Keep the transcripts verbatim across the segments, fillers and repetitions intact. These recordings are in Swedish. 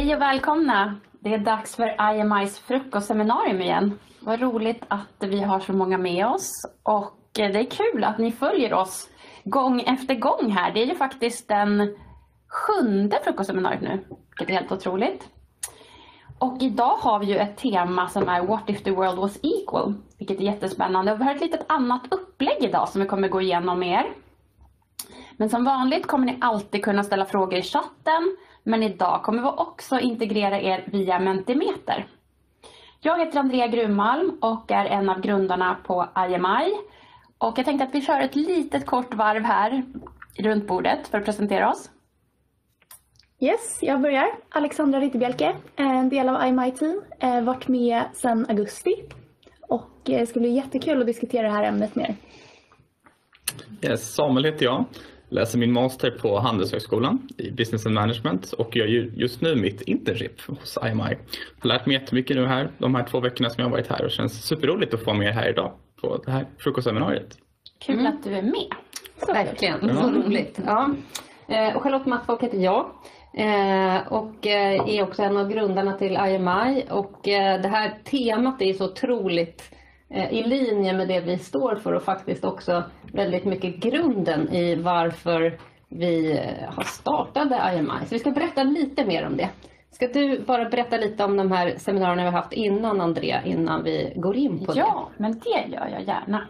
Hej och välkomna! Det är dags för I M I:s frukostseminarium igen. Vad roligt att vi har så många med oss och det är kul att ni följer oss gång efter gång här. Det är ju faktiskt den sjunde frukostseminariet nu, vilket är helt otroligt. Och idag har vi ju ett tema som är What if the world was equal, vilket är jättespännande. Och vi har ett litet annat upplägg idag som vi kommer gå igenom med er. Men som vanligt kommer ni alltid kunna ställa frågor i chatten. Men idag kommer vi också integrera er via Mentimeter. Jag heter Andrea Grunmalm och är en av grundarna på I M I. Och jag tänkte att vi kör ett litet kort varv här runt bordet för att presentera oss. Yes, jag börjar. Alexandra Ritterbjälke, en del av I M I-team. Varit med sedan augusti. Och det ska bli jättekul att diskutera det här ämnet mer. Yes, Samuel heter jag. Läser min master på Handelshögskolan i Business and Management och gör just nu mitt internship hos I M I. Jag har lärt mig jättemycket nu här, de här två veckorna som jag har varit här och känns superroligt att få med er här idag på det här frukostseminariet. Kul mm. att du är med. Så verkligen, ja. Så roligt. Ja. Och Charlotte Mattfolk heter jag och är också en av grundarna till I M I. Och det här temat är så otroligt i linje med det vi står för och faktiskt också väldigt mycket grunden i varför vi har startat I M I. Så vi ska berätta lite mer om det. Ska du bara berätta lite om de här seminarierna vi har haft innan, Andrea, innan vi går in på det? Ja, men det gör jag gärna.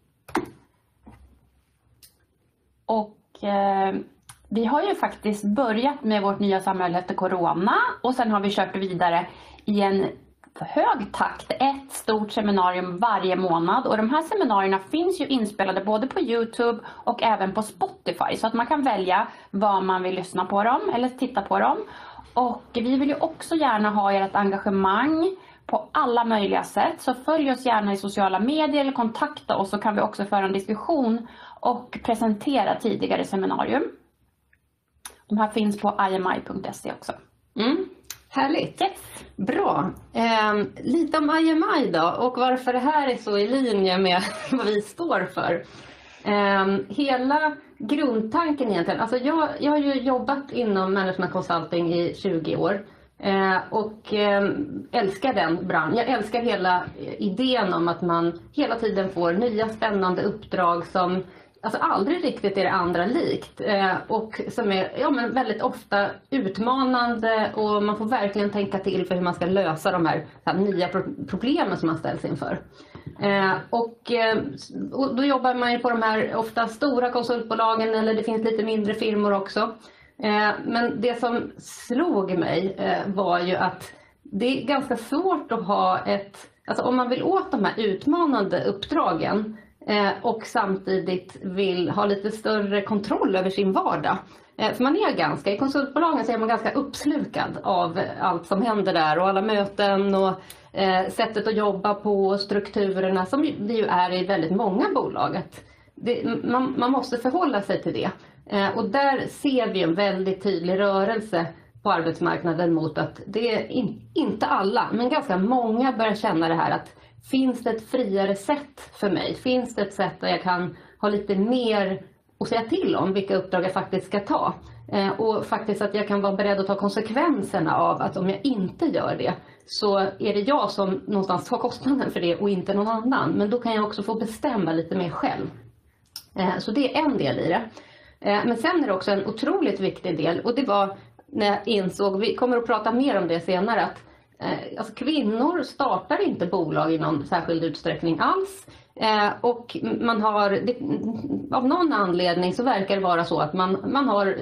Och eh, vi har ju faktiskt börjat med vårt nya samhälle efter corona och sen har vi kört vidare i en för hög takt, ett stort seminarium varje månad. Och de här seminarierna finns ju inspelade både på YouTube och även på Spotify. Så att man kan välja vad man vill lyssna på dem eller titta på dem. Och vi vill ju också gärna ha ert engagemang på alla möjliga sätt. Så följ oss gärna i sociala medier eller kontakta oss så kan vi också föra en diskussion och presentera tidigare seminarium. De här finns på i m i punkt se också. Mm. Härligt. Yes. Bra. Eh, lite om I M I då och varför det här är så i linje med vad vi står för. Eh, hela grundtanken egentligen, alltså jag, jag har ju jobbat inom management consulting i tjugo år eh, och eh, älskar den branschen. Jag älskar hela idén om att man hela tiden får nya spännande uppdrag som alltså aldrig riktigt är det andra likt eh, och som är ja, men väldigt ofta utmanande och man får verkligen tänka till för hur man ska lösa de här, här nya pro- problemen som man ställs inför. Eh, och, eh, och då jobbar man ju på de här ofta stora konsultbolagen eller det finns lite mindre firmor också. Eh, men det som slog mig eh, var ju att det är ganska svårt att ha ett, alltså om man vill åt de här utmanande uppdragen och samtidigt vill ha lite större kontroll över sin vardag. För man är ganska, i konsultbolagen så är man ganska uppslukad av allt som händer där och alla möten och sättet att jobba på och strukturerna som det ju är i väldigt många bolag. Det, man, man måste förhålla sig till det. Och där ser vi en väldigt tydlig rörelse på arbetsmarknaden mot att det är in, inte alla, men ganska många börjar känna det här att finns det ett friare sätt för mig? Finns det ett sätt där jag kan ha lite mer att säga till om vilka uppdrag jag faktiskt ska ta? Eh, och faktiskt att jag kan vara beredd att ta konsekvenserna av att om jag inte gör det så är det jag som någonstans tar kostnaden för det och inte någon annan. Men då kan jag också få bestämma lite mer själv. Eh, så det är en del i det. Eh, men sen är det också en otroligt viktig del och det var när jag insåg, vi kommer att prata mer om det senare, att Alltså kvinnor startar inte bolag i någon särskild utsträckning alls eh, och man har, det, av någon anledning så verkar det vara så att man, man har,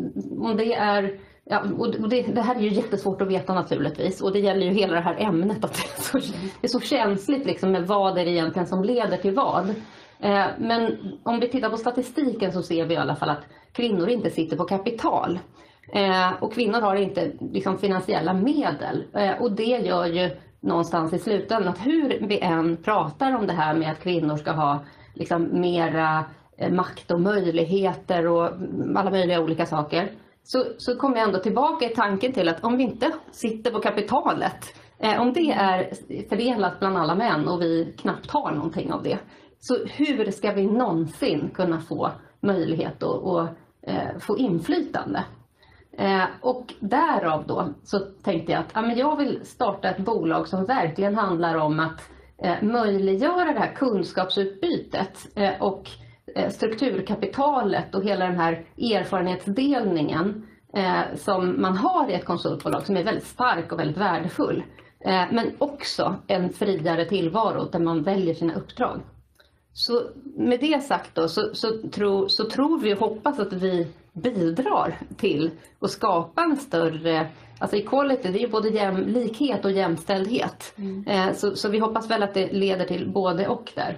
om det är, ja, och det, det här är ju jättesvårt att veta naturligtvis och det gäller ju hela det här ämnet att det är så, det är så känsligt liksom med vad det är egentligen som leder till vad. Eh, men om vi tittar på statistiken så ser vi i alla fall att kvinnor inte sitter på kapital. Eh, och kvinnor har inte liksom, finansiella medel eh, och det gör ju någonstans i slutändan att hur vi än pratar om det här med att kvinnor ska ha liksom, mera eh, makt och möjligheter och alla möjliga olika saker så, så kommer jag ändå tillbaka i tanken till att om vi inte sitter på kapitalet eh, om det är fördelat bland alla män och vi knappt har någonting av det så hur ska vi någonsin kunna få möjlighet att och, eh, få inflytande? Eh, och därav då så tänkte jag att ja, men jag vill starta ett bolag som verkligen handlar om att eh, möjliggöra det här kunskapsutbytet eh, och eh, strukturkapitalet och hela den här erfarenhetsdelningen eh, som man har i ett konsultbolag som är väldigt stark och väldigt värdefull. Eh, men också en friare tillvaro där man väljer sina uppdrag. Så med det sagt då så, så, tro, så tror vi och hoppas att vi bidrar till att skapa en större, alltså equality, det är ju både jämlikhet och jämställdhet. Mm. Eh, så, så vi hoppas väl att det leder till både och där.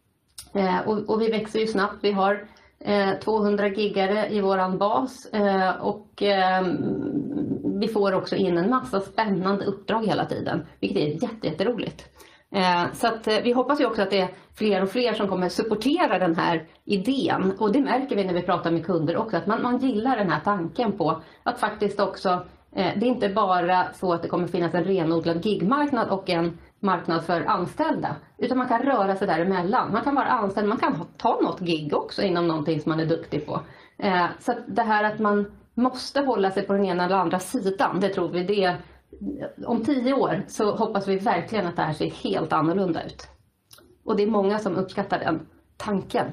Eh, och, och vi växer ju snabbt, vi har eh, tvåhundra giggare i våran bas eh, och eh, vi får också in en massa spännande uppdrag hela tiden, vilket är jätte, jätteroligt. Så att vi hoppas ju också att det är fler och fler som kommer supportera den här idén. Och det märker vi när vi pratar med kunder också. Att man, man gillar den här tanken på att faktiskt också, det är inte bara så att det kommer finnas en renodlad gigmarknad och en marknad för anställda. Utan man kan röra sig däremellan. Man kan vara anställd, man kan ta något gig också inom någonting som man är duktig på. Så att det här att man måste hålla sig på den ena eller andra sidan, det tror vi det är. Om tio år så hoppas vi verkligen att det här ser helt annorlunda ut. Och det är många som uppskattar den tanken.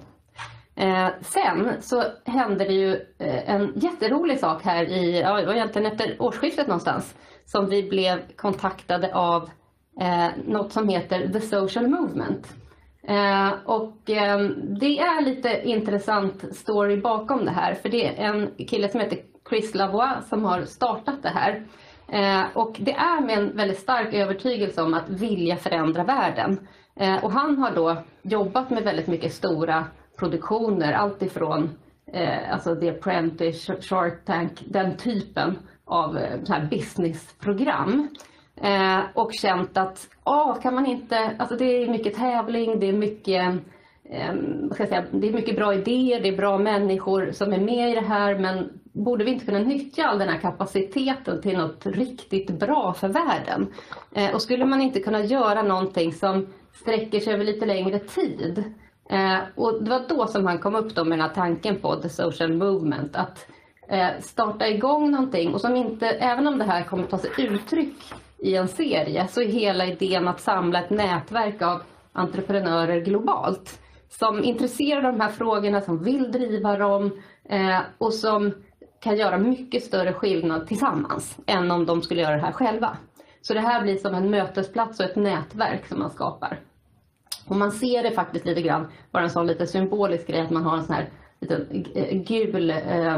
Eh, sen så hände det ju eh, en jätterolig sak här i, ja, det var egentligen efter årsskiftet någonstans. Som vi blev kontaktade av eh, något som heter The Social Movement. Eh, och eh, det är lite intressant story bakom det här. För det är en kille som heter Chris Lavoie som har startat det här. Eh, och det är med en väldigt stark övertygelse om att vilja förändra världen. Eh, och han har då jobbat med väldigt mycket stora produktioner. Allt ifrån eh, alltså The Apprentice, Shark Tank, den typen av eh, så här businessprogram. Eh, och känt att ah, kan man inte, alltså det är mycket tävling, det är mycket, eh, vad ska jag säga, det är mycket bra idéer, det är bra människor som är med i det här, men borde vi inte kunna nyttja all den här kapaciteten till något riktigt bra för världen? Eh, och skulle man inte kunna göra någonting som sträcker sig över lite längre tid? Eh, och det var då som han kom upp då med den här tanken på The Social Movement. Att eh, starta igång någonting och som inte, även om det här kommer ta sig uttryck i en serie, så är hela idén att samla ett nätverk av entreprenörer globalt. Som är intresserade av de här frågorna, som vill driva dem eh, och som kan göra mycket större skillnad tillsammans än om de skulle göra det här själva. Så det här blir som en mötesplats och ett nätverk som man skapar. Och man ser det faktiskt lite grann, bara en sån lite symbolisk grej, att man har en sån här liten gul eh,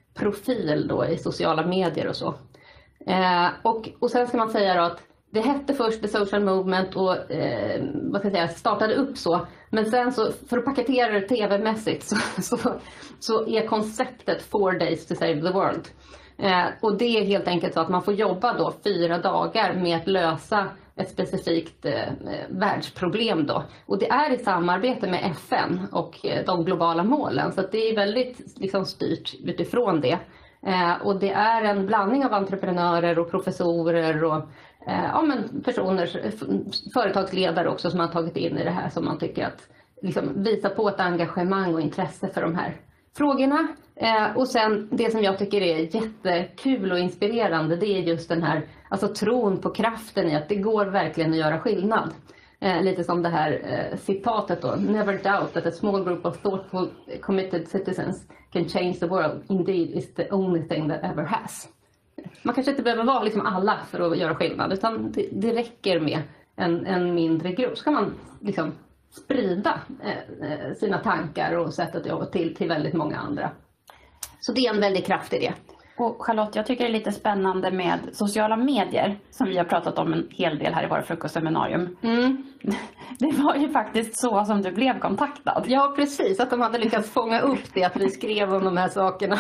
profil då i sociala medier och så. Eh, och, och sen ska man säga då att det hette först The Social Movement och eh, vad ska jag säga, startade upp så. Men sen så, för att paketera det tv-mässigt så, så, så är konceptet Four Days to Save the World. Eh, och det är helt enkelt så att man får jobba då fyra dagar med att lösa ett specifikt eh, världsproblem då. Och det är i samarbete med F N och eh, de globala målen. Så att det är väldigt liksom, styrt utifrån det. Eh, och det är en blandning av entreprenörer och professorer och eh, ja, men personer, företagsledare också som har tagit in i det här, som man tycker att liksom, visar på ett engagemang och intresse för de här frågorna. Eh, och sen det som jag tycker är jättekul och inspirerande, det är just den här alltså, tron på kraften i att det går verkligen att göra skillnad. Eh, lite som det här eh, citatet då. Never doubt that a small group of thoughtful, committed citizens can change the world. Indeed is the only thing that ever has. Man kanske inte behöver vara liksom alla för att göra skillnad, utan det, det räcker med en, en mindre grupp. Så kan man liksom sprida eh, sina tankar och sätt att jobba till, till väldigt många andra. Så det är en väldigt kraftig idé. Och Charlotte, jag tycker det är lite spännande med sociala medier som vi har pratat om en hel del här i våra frukostseminarium. Mm. Det var ju faktiskt så som du blev kontaktad. Ja, precis. Att de hade lyckats fånga upp det, att vi skrev om de här sakerna.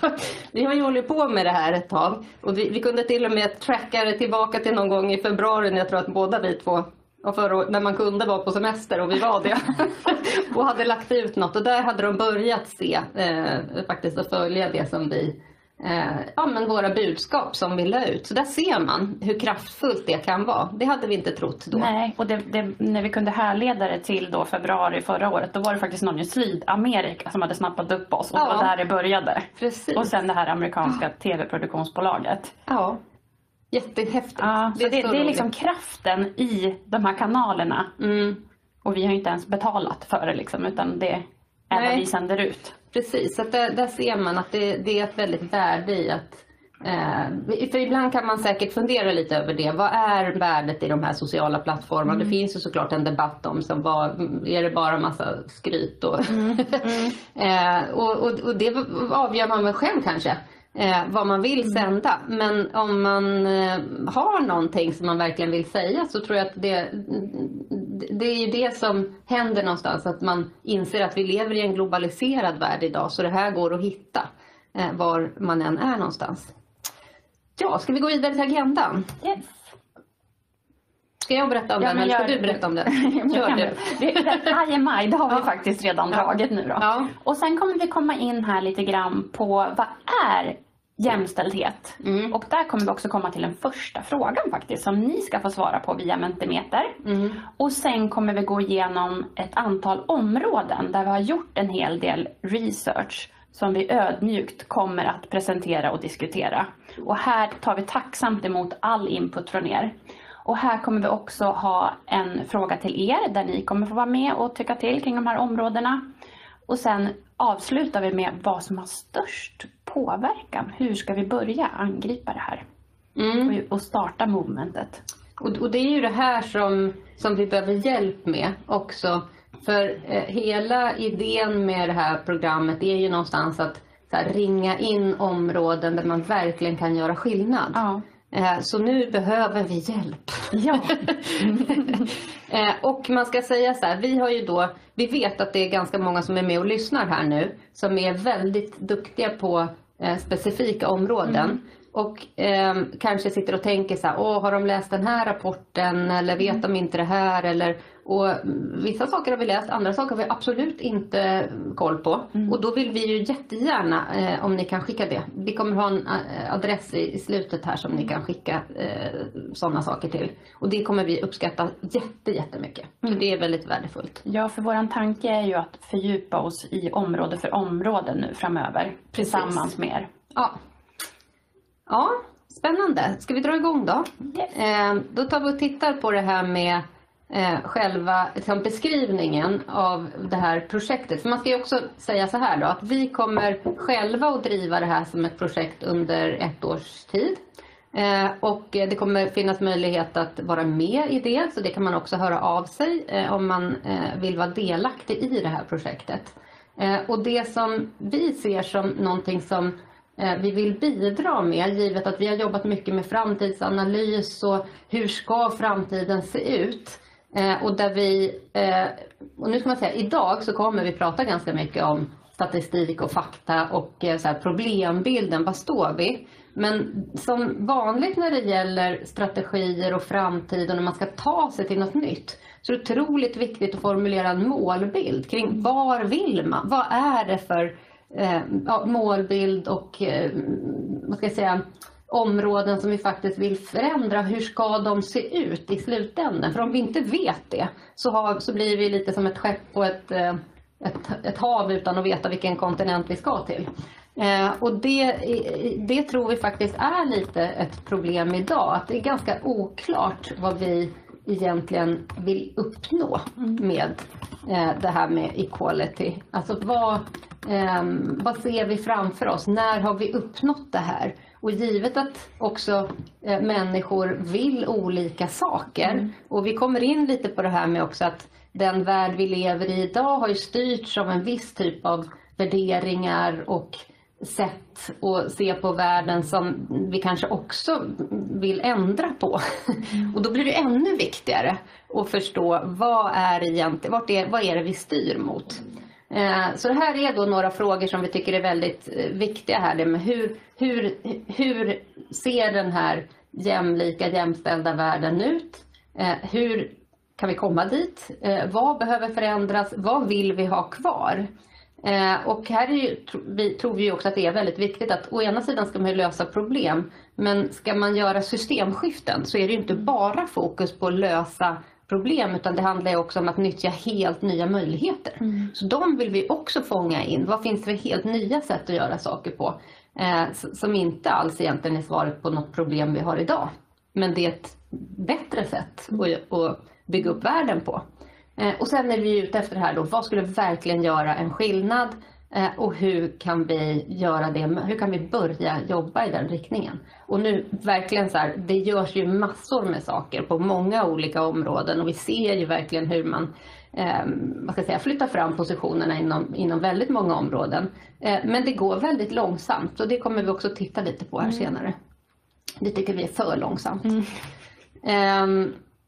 Vi har ju hållit på med det här ett tag. Och vi, vi kunde till och med tracka det tillbaka till någon gång i februari, när jag tror att båda vi två, och för, när man kunde vara på semester, och vi var det. Och hade lagt ut något. Och där hade de börjat se, eh, faktiskt att följa det som vi eh, ja, men våra budskap som vi la ut. Så där ser man hur kraftfullt det kan vara. Det hade vi inte trott då. Nej, och det, det, när vi kunde härleda det till då februari förra året, då var det faktiskt någon i Sydamerika som hade snappat upp oss. Och Ja. det var där det började. Precis. Och sen det här amerikanska tv-produktionsbolaget. Ja, jättehäftigt. Ja, så det, så det är roligt. liksom kraften i de här kanalerna. Mm. Och vi har ju inte ens betalat för det liksom, utan det är vad Nej. vi sänder ut. Precis, så att där, där ser man att det, det är ett väldigt värde i att eh, för ibland kan man säkert fundera lite över det. Vad är värdet i de här sociala plattformarna? Mm. Det finns ju såklart en debatt om som var, är det bara massa skryt och, Mm. Mm. eh, och, och, och det avgör man väl själv kanske. Eh, vad man vill sända. Men om man eh, har någonting som man verkligen vill säga, så tror jag att det, det är ju det som händer någonstans. Att man inser att vi lever i en globaliserad värld idag. Så det här går att hitta eh, var man än är någonstans. Ja, ska vi gå vidare till agendan? Yes. Ska jag berätta om Ja, den men eller ska gör du det. berätta om den? Jag Gör kan du. det. Det- det- I M I, det har vi Ja. faktiskt redan Ja. dragit nu då. Ja. Och sen kommer vi komma in här lite grann på vad är jämställdhet? Mm. Och där kommer vi också komma till den första frågan faktiskt, som ni ska få svara på via Mentimeter. Mm. Och sen kommer vi gå igenom ett antal områden där vi har gjort en hel del research som vi ödmjukt kommer att presentera och diskutera. Och här tar vi tacksamt emot all input från er. Och här kommer vi också ha en fråga till er där ni kommer få vara med och tycka till kring de här områdena. Och sen avslutar vi med vad som har störst påverkan. Hur ska vi börja angripa det här? Mm. Och, och starta movementet. Och, och det är ju det här som, som vi behöver hjälp med också. För eh, hela idén med det här programmet är ju någonstans att så här, ringa in områden där man verkligen kan göra skillnad. Ja. Eh, så nu behöver vi hjälp. Ja. eh, och man ska säga så här, vi har ju då, vi vet att det är ganska många som är med och lyssnar här nu. Som är väldigt duktiga på eh, specifika områden. Mm. Och eh, kanske sitter och tänker så här, åh, har de läst den här rapporten eller vet Mm. de inte det här? Eller, och vissa saker har vi läst, andra saker har vi absolut inte koll på. Mm. Och då vill vi ju jättegärna, eh, om ni kan skicka det. Vi kommer ha en eh, adress i, i slutet här som ni kan skicka eh, sådana saker till. Och det kommer vi uppskatta jätte, jättemycket. Mm. Så det är väldigt värdefullt. Ja, för våran tanke är ju att fördjupa oss i område för område nu framöver. Tillsammans med er. Ja. Ja, spännande. Ska vi dra igång då? Yes. Eh, då tar vi och tittar på det här med eh, själva liksom, beskrivningen av det här projektet. För man ska ju också säga så här då, att vi kommer själva att driva det här som ett projekt under ett års tid. Eh, och det kommer finnas möjlighet att vara med i det, så det kan man också höra av sig eh, om man eh, vill vara delaktig i det här projektet. Eh, och det som vi ser som någonting som vi vill bidra med, givet att vi har jobbat mycket med framtidsanalys och hur ska framtiden se ut. Eh, och där vi, eh, och nu ska man säga, idag så kommer vi prata ganska mycket om statistik och fakta och eh, så här, problembilden, vad står vi? Men som vanligt när det gäller strategier och framtid och när man ska ta sig till något nytt, så är det otroligt viktigt att formulera en målbild kring var vill man? Vad är det för Eh, ja, målbild och eh, vad ska jag säga, områden som vi faktiskt vill förändra. Hur ska de se ut i slutändan? För om vi inte vet det så, har, så blir vi lite som ett skepp på ett, eh, ett, ett hav utan att veta vilken kontinent vi ska till. Eh, och det, det tror vi faktiskt är lite ett problem idag. Att det är ganska oklart vad vi egentligen vill uppnå med eh, det här med equality. Alltså vad, eh, vad ser vi framför oss? När har vi uppnått det här? Och givet att också eh, människor vill olika saker. Mm. Och vi kommer in lite på det här med också att den värld vi lever i idag har ju styrts av en viss typ av värderingar och sätt att se på världen som vi kanske också vill ändra på. Mm. Och då blir det ännu viktigare att förstå vad är egentligen, vart är, vad är det vi styr mot. Eh, så det här är då några frågor som vi tycker är väldigt eh, viktiga här. Det med hur, hur, hur ser den här jämlika, jämställda världen ut? Eh, hur kan vi komma dit? Eh, vad behöver förändras? Vad vill vi ha kvar? Eh, och här är ju, vi, tror vi också att det är väldigt viktigt att å ena sidan ska man ju lösa problem, men ska man göra systemskiften så är det ju inte bara fokus på att lösa problem, utan det handlar ju också om att nyttja helt nya möjligheter. Mm. Så de vill vi också fånga in. Vad finns det för helt nya sätt att göra saker på? Eh, som inte alls egentligen är svaret på något problem vi har idag. Men det är ett bättre sätt att, att bygga upp världen på. Eh, och sen är vi ute efter det här då. Vad skulle verkligen göra en skillnad? Eh, och hur kan vi göra det? Hur kan vi börja jobba i den riktningen? Och nu verkligen så här, det görs ju massor med saker på många olika områden. Och vi ser ju verkligen hur man eh, vad ska jag säga, flyttar fram positionerna inom, inom väldigt många områden. Eh, men det går väldigt långsamt. Och det kommer vi också titta lite på här mm. senare. Det tycker vi är för långsamt. Mm. Eh,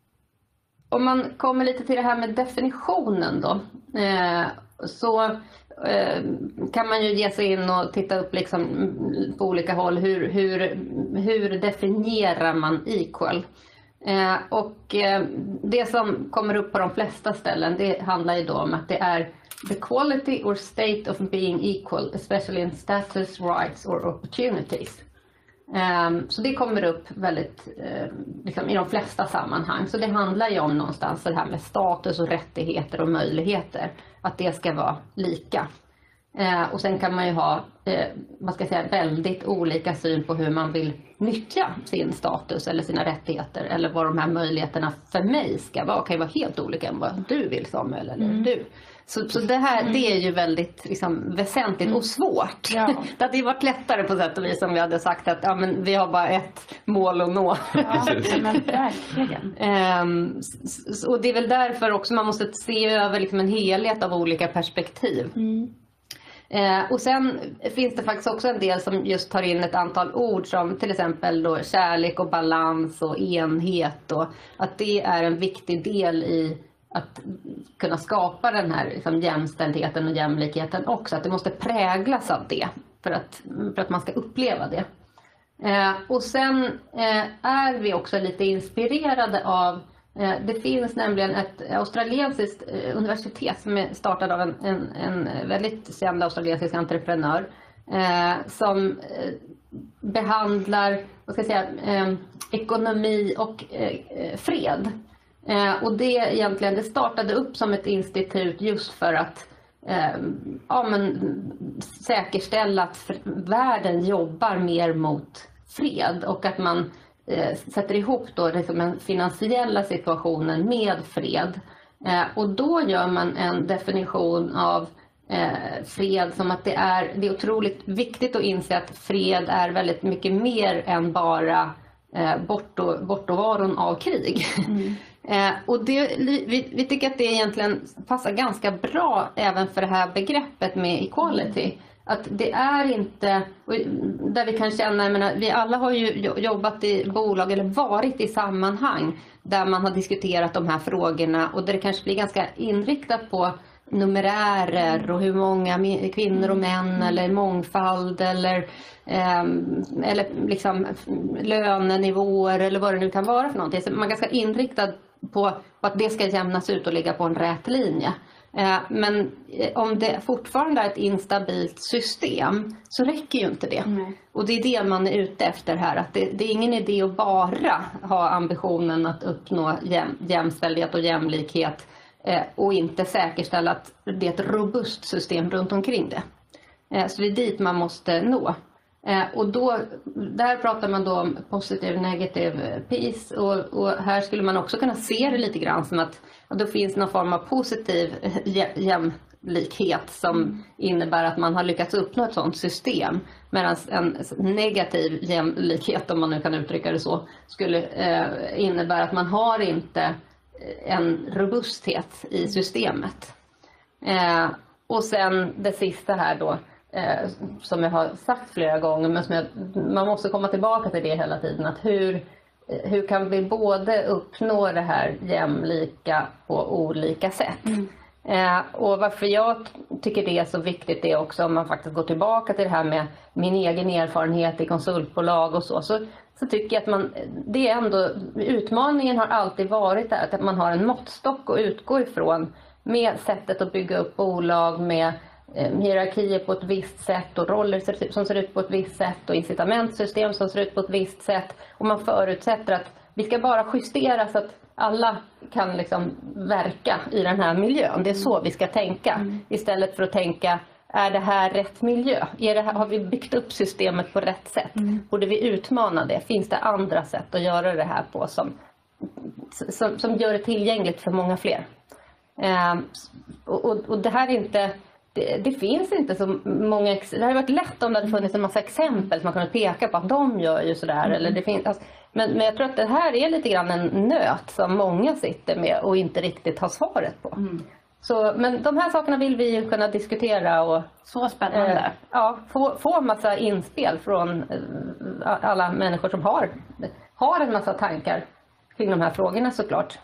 om man kommer lite till det här med definitionen då. Eh, så eh, kan man ju ge sig in och titta upp liksom på olika håll. Hur, hur, hur definierar man equal? Eh, och eh, det som kommer upp på de flesta ställen, det handlar ju då om att det är the quality or state of being equal, especially in status, rights or opportunities. Um, så det kommer upp väldigt uh, liksom, i de flesta sammanhang. Så det handlar ju om någonstans det här med status och rättigheter och möjligheter. Att det ska vara lika. Uh, och sen kan man ju ha uh, vad ska jag säga, väldigt olika syn på hur man vill nyttja sin status eller sina rättigheter. Eller vad de här möjligheterna för mig ska vara. Kan ju vara helt olika än vad du vill, Samuel, eller mm. du. Så, så det här mm. det är ju väldigt liksom, väsentligt mm. och svårt. Ja. Det hade ju varit lättare på sätt och vis om vi hade sagt att ja, men vi har bara ett mål att nå. Ja, men verkligen. um, och det är väl därför också man måste se över liksom, en helhet av olika perspektiv. Mm. Uh, och sen finns det faktiskt också en del som just tar in ett antal ord som till exempel då, kärlek och balans och enhet. Och att det är en viktig del i att kunna skapa den här liksom, jämställdheten och jämlikheten också. Att det måste präglas av det för att, för att man ska uppleva det. Eh, och sen eh, är vi också lite inspirerade av, eh, det finns nämligen ett australiensiskt eh, universitet som är startad av en, en, en väldigt känd australiensisk entreprenör eh, som eh, behandlar vad ska jag säga, eh, ekonomi och eh, fred. Eh, och det egentligen, det startade upp som ett institut just för att eh, ja, men, säkerställa att världen jobbar mer mot fred och att man eh, sätter ihop då liksom den finansiella situationen med fred. Eh, och då gör man en definition av eh, fred som att det är, det är otroligt viktigt att inse att fred är väldigt mycket mer än bara eh, borto, bortovaron av krig. Mm. Eh, och det, vi, vi tycker att det egentligen passar ganska bra även för det här begreppet med equality. Att det är inte, där vi kan känna, jag menar, vi alla har ju jobbat i bolag eller varit i sammanhang där man har diskuterat de här frågorna och där det kanske blir ganska inriktat på numerärer och hur många kvinnor och män eller mångfald eller, eh, eller liksom lönenivåer eller vad det nu kan vara för någonting. Så man är ganska inriktad på att det ska jämnas ut och ligga på en rät linje. Eh, men om det fortfarande är ett instabilt system så räcker ju inte det. Mm. Och det är det man är ute efter här. Att det, det är ingen idé att bara ha ambitionen att uppnå jäm, jämställdhet och jämlikhet eh, och inte säkerställa att det är ett robust system runt omkring det. Eh, så det är dit man måste nå. Eh, och då, där pratar man då om positive negative peace och, och här skulle man också kunna se det lite grann som att då finns någon form av positiv jämlikhet som mm. innebär att man har lyckats uppnå ett sådant system, medan en negativ jämlikhet, om man nu kan uttrycka det så, skulle eh, innebära att man har inte en robusthet i systemet. Eh, och sen det sista här då, Eh, som jag har sagt flera gånger, men som jag, man måste komma tillbaka till det hela tiden, att hur, hur kan vi både uppnå det här jämlika på olika sätt. Mm. Eh, och varför jag tycker det är så viktigt är också, om man faktiskt går tillbaka till det här med min egen erfarenhet i konsultbolag och så, så, så tycker jag att man, det är ändå, utmaningen har alltid varit där, att man har en måttstock att utgå ifrån med sättet att bygga upp bolag, med hierarkier på ett visst sätt och roller som ser ut på ett visst sätt och incitamentsystem som ser ut på ett visst sätt. Och man förutsätter att vi ska bara justera så att alla kan liksom verka i den här miljön. Det är så vi ska tänka. Mm. Istället för att tänka, är det här rätt miljö? Är det här, har vi byggt upp systemet på rätt sätt? Mm. Borde vi utmana det? Finns det andra sätt att göra det här på som, som, som gör det tillgängligt för många fler? Eh, och, och, och det här är inte... Det, det finns inte så många... Det hade varit lätt om det hade funnits en massa exempel som man kunde peka på att de gör ju sådär. Mm. Eller det finns, alltså, men, men jag tror att det här är lite grann en nöt som många sitter med och inte riktigt har svaret på. Mm. Så, men de här sakerna vill vi ju kunna diskutera och så spännande. Eh, ja, få, få en massa inspel från eh, alla människor som har, har en massa tankar kring de här frågorna såklart.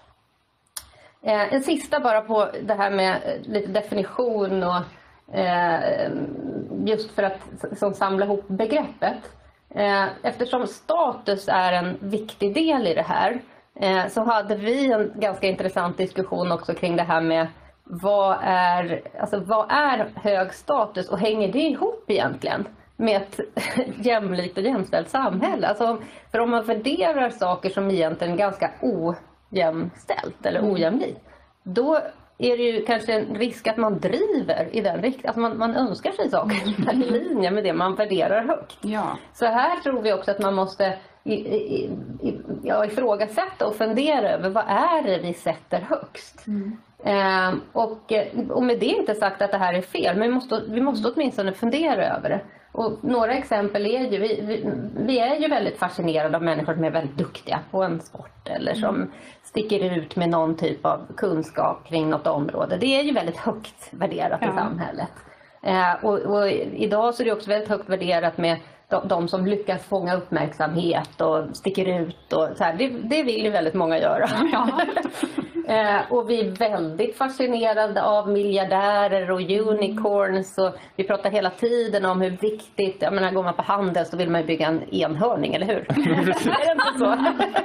Eh, en sista bara på det här med lite definition och eh, just för att som samla ihop begreppet. Eh, eftersom status är en viktig del i det här eh, så hade vi en ganska intressant diskussion också kring det här med vad är, alltså vad är hög status och hänger det ihop egentligen med ett jämlikt och jämställt samhälle? Alltså, för om man värderar saker som egentligen är ganska ojämställt eller ojämlikt, då är det ju kanske en risk att man driver i den riktningen. Alltså man, man önskar sig saker i linje med det man värderar högt. Ja. Så här tror vi också att man måste i, i, i, ja, ifrågasätta och fundera över vad är det vi sätter högst. Mm. Eh, och, och med det inte sagt att det här är fel, men vi måste, vi måste åtminstone fundera över det. Och några exempel är ju, vi, vi, vi är ju väldigt fascinerade av människor som är väldigt duktiga på en sport eller som mm. sticker ut med någon typ av kunskap kring något område. Det är ju väldigt högt värderat ja. i samhället. Eh, och, och idag så är det också väldigt högt värderat med de, de som lyckas fånga uppmärksamhet och sticker ut. Och så här. Det, det vill ju väldigt många göra. Ja. eh, och vi är väldigt fascinerade av miljardärer och unicorns. Och vi pratar hela tiden om hur viktigt, jag menar, går man på handel så vill man ju bygga en enhörning, eller hur? Är det inte så?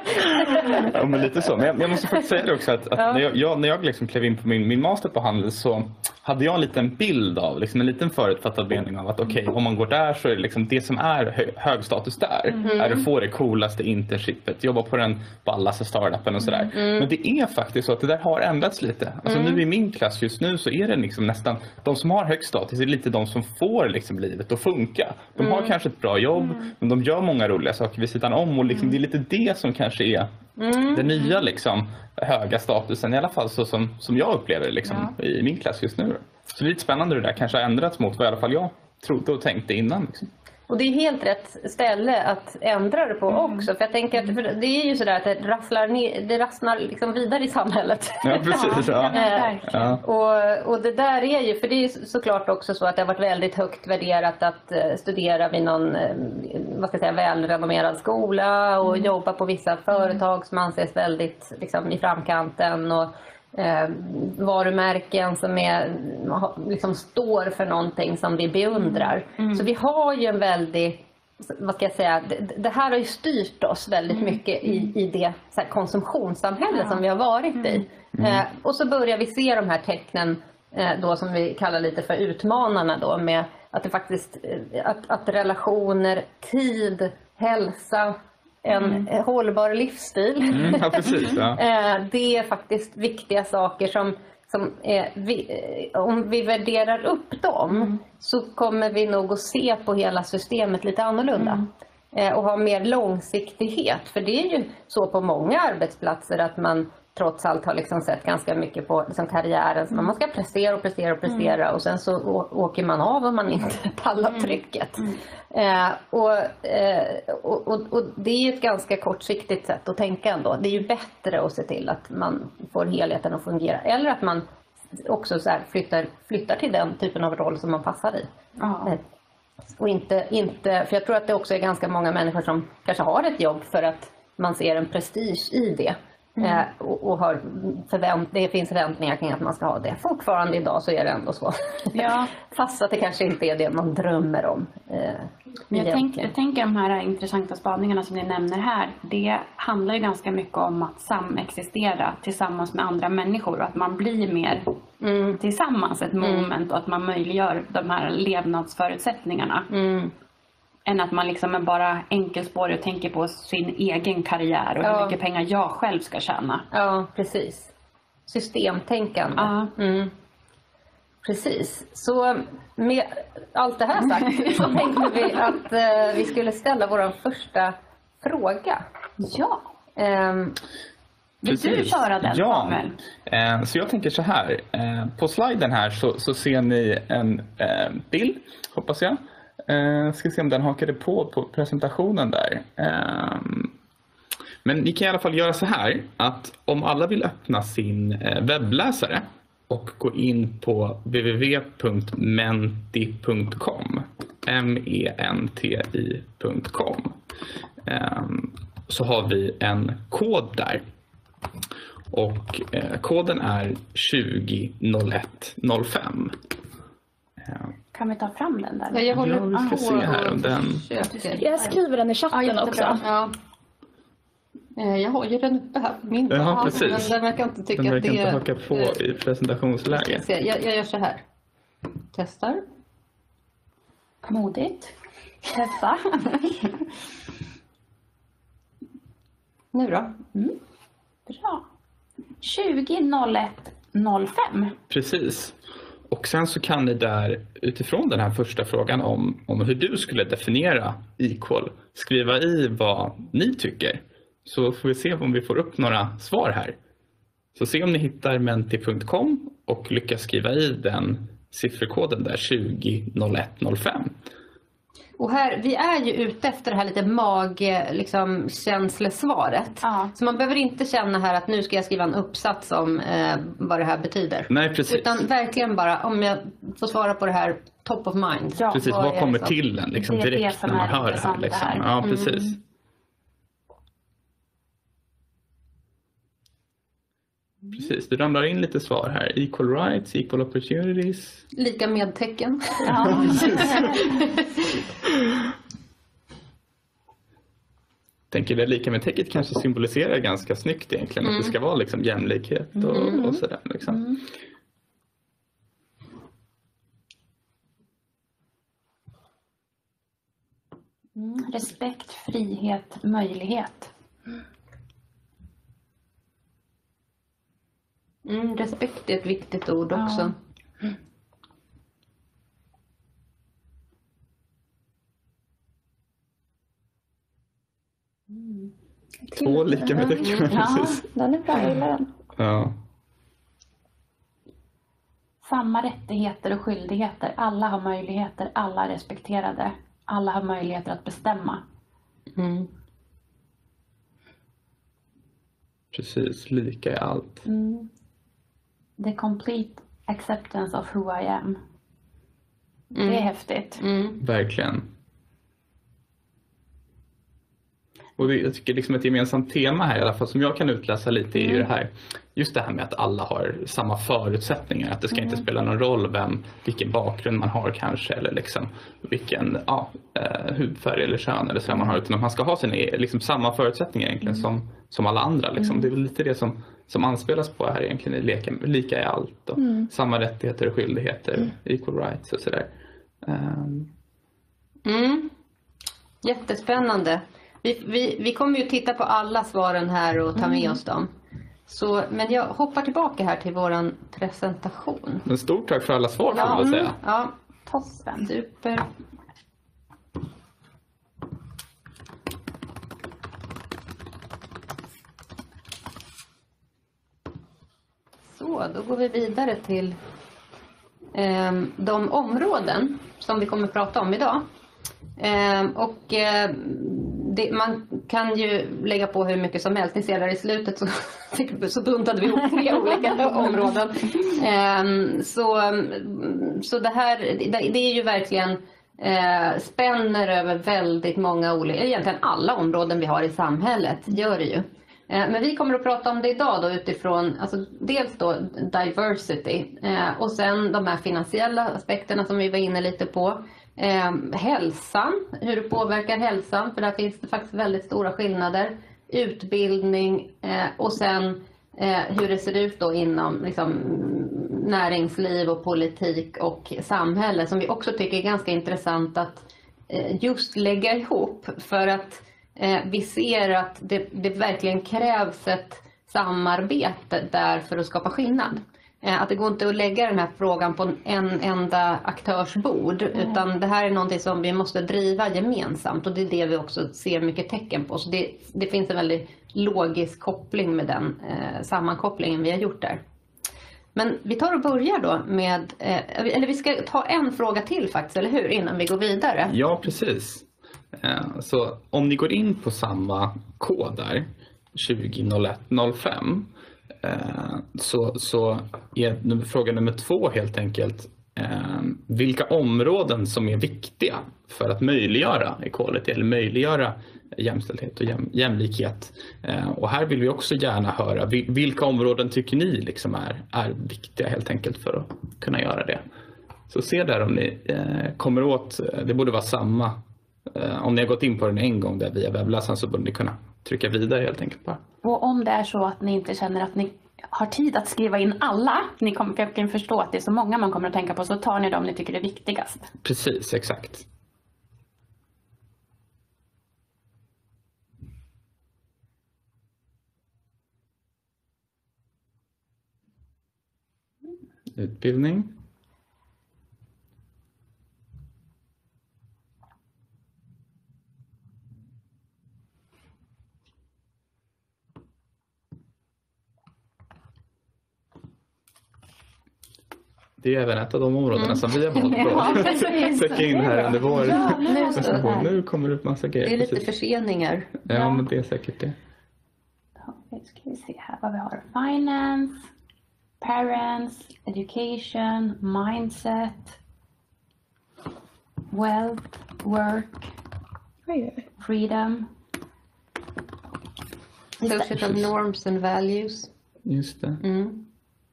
Ja, men lite så. Men jag, jag måste faktiskt säga det också att, att ja. när jag, jag, när jag liksom klev in på min, min master på handel så hade jag en liten bild av, liksom en liten förutfattad mening av att okej, okay, om man går där så är det liksom det som är hö, hög status där mm. är att få det coolaste internshipet, jobba på den ballaste startupen och sådär. Mm. Men det är faktiskt så att det där har ändrats lite. Alltså mm. nu i min klass just nu så är det liksom nästan, de som har hög status är lite de som får liksom livet att funka. De har mm. kanske ett bra jobb, mm. men de gör många roliga saker vid sidan om och liksom, mm. det är lite det som kanske är mm. den nya liksom höga statusen, i alla fall så som, som jag upplever det liksom, ja. i min klass just nu. Så det är lite spännande det där, kanske har ändrats mot vad i alla fall jag trodde och tänkte innan. Liksom. Och det är helt rätt ställe att ändra det på mm. också. För jag tänker att för det är ju sådär att det rasslar, ner, det rasslar liksom vidare i samhället. Ja, precis. Ja. ja. Och, och det där är ju, för det är såklart också så att det har varit väldigt högt värderat att studera vid någon, vad ska jag säga, välrenommerad skola och mm. jobba på vissa företag som anses väldigt liksom, i framkanten och Eh, varumärken som är, liksom står för någonting som vi beundrar. Mm. Så vi har ju en väldigt, vad ska jag säga, det, det här har ju styrt oss väldigt mm. mycket i, i det så här, konsumtionssamhälle ja. som vi har varit mm. i. Eh, och så börjar vi se de här tecknen eh, då som vi kallar lite för utmanarna då, med att det faktiskt, att, att relationer, tid, hälsa, en mm. hållbar livsstil. Mm, ja, precis, ja. Det är faktiskt viktiga saker som, som är, vi, om vi värderar upp dem mm. så kommer vi nog att se på hela systemet lite annorlunda. Mm. Och ha mer långsiktighet. För det är ju så på många arbetsplatser att man trots allt har liksom sett ganska mycket på liksom karriären. Så man ska prestera och prestera och prestera mm. och sen så åker man av om man inte pallar trycket. Mm. Eh, och, eh, och, och, och det är ju ett ganska kortsiktigt sätt att tänka ändå. Det är ju bättre att se till att man får helheten att fungera. Eller att man också så här flyttar, flyttar till den typen av roll som man passar i. Eh, och inte, inte, för jag tror att det också är ganska många människor som kanske har ett jobb för att man ser en prestige i det. Mm. Eh, och, och har förvänt, det finns förväntningar kring att man ska ha det. Fortfarande idag så är det ändå så. Ja. Fast att det kanske inte är det man drömmer om. Eh, Men jag, tänk, jag tänker de här intressanta spaningarna som ni nämner här. Det handlar ju ganska mycket om att samexistera tillsammans med andra människor. Och att man blir mer mm. tillsammans ett moment. Mm. Och att man möjliggör de här levnadsförutsättningarna. Mm. Än att man liksom är bara enkelspårig och tänker på sin egen karriär. Och ja. hur mycket pengar jag själv ska tjäna. Ja, precis. Systemtänkande. Ja. Mm. Precis. Så med allt det här sagt så tänkte vi att eh, vi skulle ställa vår första fråga. Ja. Um, Vill du köra den, ja. Samuel? Eh, så jag tänker så här. Eh, på sliden här så, så ser ni en eh, bild, hoppas jag. Eh, ska se om den hakade på på presentationen där. Eh, men ni kan i alla fall göra så här att om alla vill öppna sin eh, webbläsare och gå in på w w w punkt menti punkt com m e n t i punkt com eh, så har vi en kod där. Och eh, koden är tjugo noll ett noll fem. Eh, Kan vi ta fram den där? Ja, jag håller ja, vi ska på se här om den. Jag skriver den i chatten ja, också. Ja. Jag har ju den uppe här på min dag. Ja, precis. Men den verkar inte tycka den att det verkar är... inte haka på i presentationsläge. Jag, jag gör så här. Testar. Modigt. Testa. Nu då? Mm. Bra. tjugo noll ett noll fem. Precis. Och sen så kan ni där utifrån den här första frågan om, om hur du skulle definiera equal skriva i vad ni tycker. Så får vi se om vi får upp några svar här. Så se om ni hittar menti punkt com och lyckas skriva i den sifferkoden där tjugo noll ett noll fem. Och här, vi är ju ute efter det här lite mag, liksom, känslesvaret. Ja. Så man behöver inte känna här att nu ska jag skriva en uppsats om eh, vad det här betyder. Nej, precis. Utan verkligen bara, om jag får svara på det här top of mind. Ja, precis, vad, vad kommer till en liksom, det direkt det när man hör det här. Liksom. här. Ja, precis. Mm. Precis, det ramlar in lite svar här. Equal rights, equal opportunities. Lika medtecken. Ja. Tänker det lika med tecket kanske symboliserar ganska snyggt egentligen. Mm. Att det ska vara liksom jämlikhet och, mm. och sådär. Liksom. Mm. Mm. Respekt, frihet, möjlighet. Mm, respekt är ett viktigt ord också. Ja. Mm. Två lika med tecken. Mm. Ja, precis. Den är bra, jag gillar den. Ja. Samma rättigheter och skyldigheter. Alla har möjligheter, alla är respekterade. Alla har möjligheter att bestämma. Mm. Precis, lika i allt. Mm. The complete acceptance of who I am. Mm. Det är häftigt. Mm. Verkligen. Och det, jag tycker liksom ett gemensamt tema här i alla fall som jag kan utläsa lite är ju det här, just det här med att alla har samma förutsättningar, att det ska mm. inte spela någon roll vem, vilken bakgrund man har kanske eller liksom vilken ja, eh, hudfärg eller kön eller så man har, utan att man ska ha sina liksom samma förutsättningar egentligen mm. som, som alla andra liksom. Mm. Det är väl lite det som, som anspelas på här egentligen, i leka, lika i allt och mm. samma rättigheter och skyldigheter, mm. equal rights och sådär. Um. Mm. Jättespännande. Vi, vi, vi kommer ju titta på alla svaren här och ta med mm. oss dem. Så, men jag hoppar tillbaka här till våran presentation. Men stort tack för alla svar ja, får man säga. Ja, toppen. Super. Så, då går vi vidare till eh, de områden som vi kommer att prata om idag. Eh, och eh, det, man kan ju lägga på hur mycket som helst. Ni ser där i slutet så, så buntade vi ihop tre olika områden. Eh, så, så det här, det, det är ju verkligen eh, spänner över väldigt många olika, egentligen alla områden vi har i samhället gör det ju. Men vi kommer att prata om det idag då utifrån alltså dels då diversity och sen de här finansiella aspekterna som vi var inne lite på. Hälsan, hur det påverkar hälsan, för där finns det faktiskt väldigt stora skillnader. Utbildning och sen hur det ser ut då inom liksom, näringsliv och politik och samhälle som vi också tycker är ganska intressant att just lägga ihop för att eh, vi ser att det, det verkligen krävs ett samarbete där för att skapa skillnad. Eh, att det går inte att lägga den här frågan på en enda aktörsbord mm. utan det här är någonting som vi måste driva gemensamt och det är det vi också ser mycket tecken på. Så det, det finns en väldigt logisk koppling med den eh, sammankopplingen vi har gjort där. Men vi tar och börjar då med, eller vi ska ta en fråga till faktiskt, eller hur, innan vi går vidare? Ja, precis. Så om ni går in på samma kod där, tjugo noll ett noll fem, så, så är fråga nummer två helt enkelt, vilka områden som är viktiga för att möjliggöra equality eller möjliggöra jämställdhet och jäm, jämlikhet. Eh, och här vill vi också gärna höra vilka områden tycker ni liksom är, är viktiga helt enkelt för att kunna göra det. Så se där om ni eh, kommer åt, det borde vara samma. Eh, om ni har gått in på den en gång där via webbläsaren så borde ni kunna trycka vidare helt enkelt bara. Och om det är så att ni inte känner att ni har tid att skriva in alla, ni kommer verkligen förstå att det är så många man kommer att tänka på, så tar ni dem ni tycker är viktigast. Precis, exakt. Utbildning. Det är även ett av de områdena mm. som vi har valt på att sätta in här under vår ja, presentation. Nu kommer det upp massa grejer. Det är lite precis. Förseningar. Ja, ja, men det är säkert det. Då ska vi se här vad vi har. Finance, parents, education, mindset, wealth, work, freedom. Social norms and values. Just det. Mm.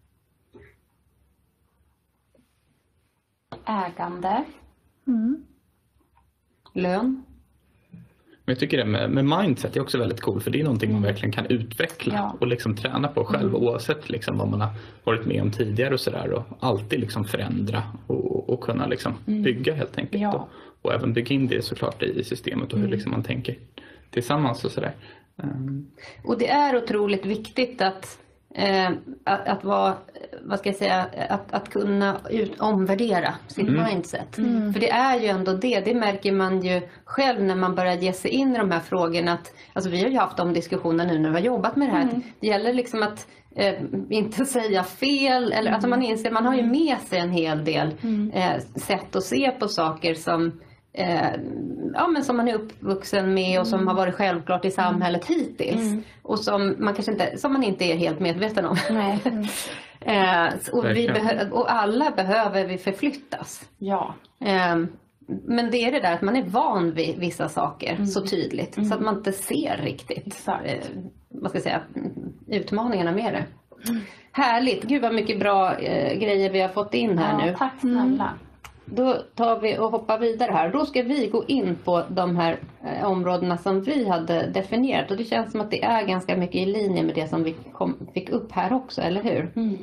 Ägande. Mm. Lön. Men jag tycker det med, med mindset är också väldigt cool, för det är någonting man verkligen kan utveckla ja. och liksom träna på själv mm. oavsett liksom vad man har varit med om tidigare och sådär, och alltid liksom förändra och, och kunna liksom mm. bygga helt enkelt ja. och, och även bygga in det såklart i systemet och hur mm. liksom man tänker tillsammans och sådär. Um. Och det är otroligt viktigt att Eh, att, att vara, vad ska jag säga, att, att kunna ut, omvärdera sitt mm. mindset. Mm. För det är ju ändå det, det märker man ju själv när man börjar ge sig in i de här frågorna. Att, alltså vi har ju haft de diskussioner nu när vi har jobbat med det här. Mm. Det gäller liksom att eh, inte säga fel, eller mm. alltså man inser, man har ju med sig en hel del mm. eh, sätt att se på saker som Eh, ja, men som man är uppvuxen med och som mm. har varit självklart i samhället hittills mm. och som man kanske inte, som man inte är helt medveten om. Nej. Mm. eh, och, vi behö- och alla behöver vi förflyttas. Ja. Eh, men det är det där att man är van vid vissa saker mm. så tydligt mm. så att man inte ser riktigt eh, vad ska jag säga, utmaningarna med det. Mm. Härligt, gud vad mycket bra eh, grejer vi har fått in här ja, nu. Tack snälla. Mm. Då tar vi och hoppar vidare här. Då ska vi gå in på de här eh, områdena som vi hade definierat. Och det känns som att det är ganska mycket i linje med det som vi kom, fick upp här också, eller hur? Mm.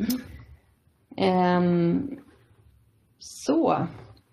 Um, så.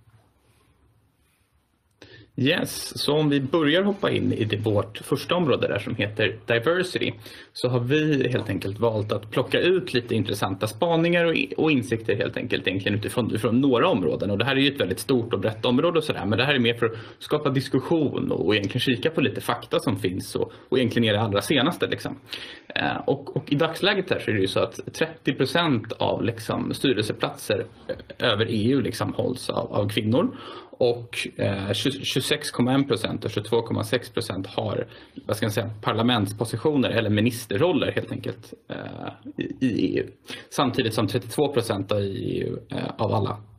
Yes, så om vi börjar hoppa in i det, vårt första område där som heter diversity, så har vi helt enkelt valt att plocka ut lite intressanta spaningar och, och insikter helt enkelt egentligen utifrån, utifrån några områden. Och det här är ju ett väldigt stort och brett område och sådär, men det här är mer för att skapa diskussion och, och egentligen kika på lite fakta som finns och, och egentligen är det allra senaste liksom. Eh, och, och i dagsläget här så är det ju så att trettio procent av liksom styrelseplatser över E U liksom hålls av, av kvinnor. Och eh, tjugosex komma ett procent och tjugotvå komma sex procent har, vad ska jag säga, parlamentspositioner eller ministerroller helt enkelt eh, i, i E U. Samtidigt som trettiotvå procent av, E U, eh, av alla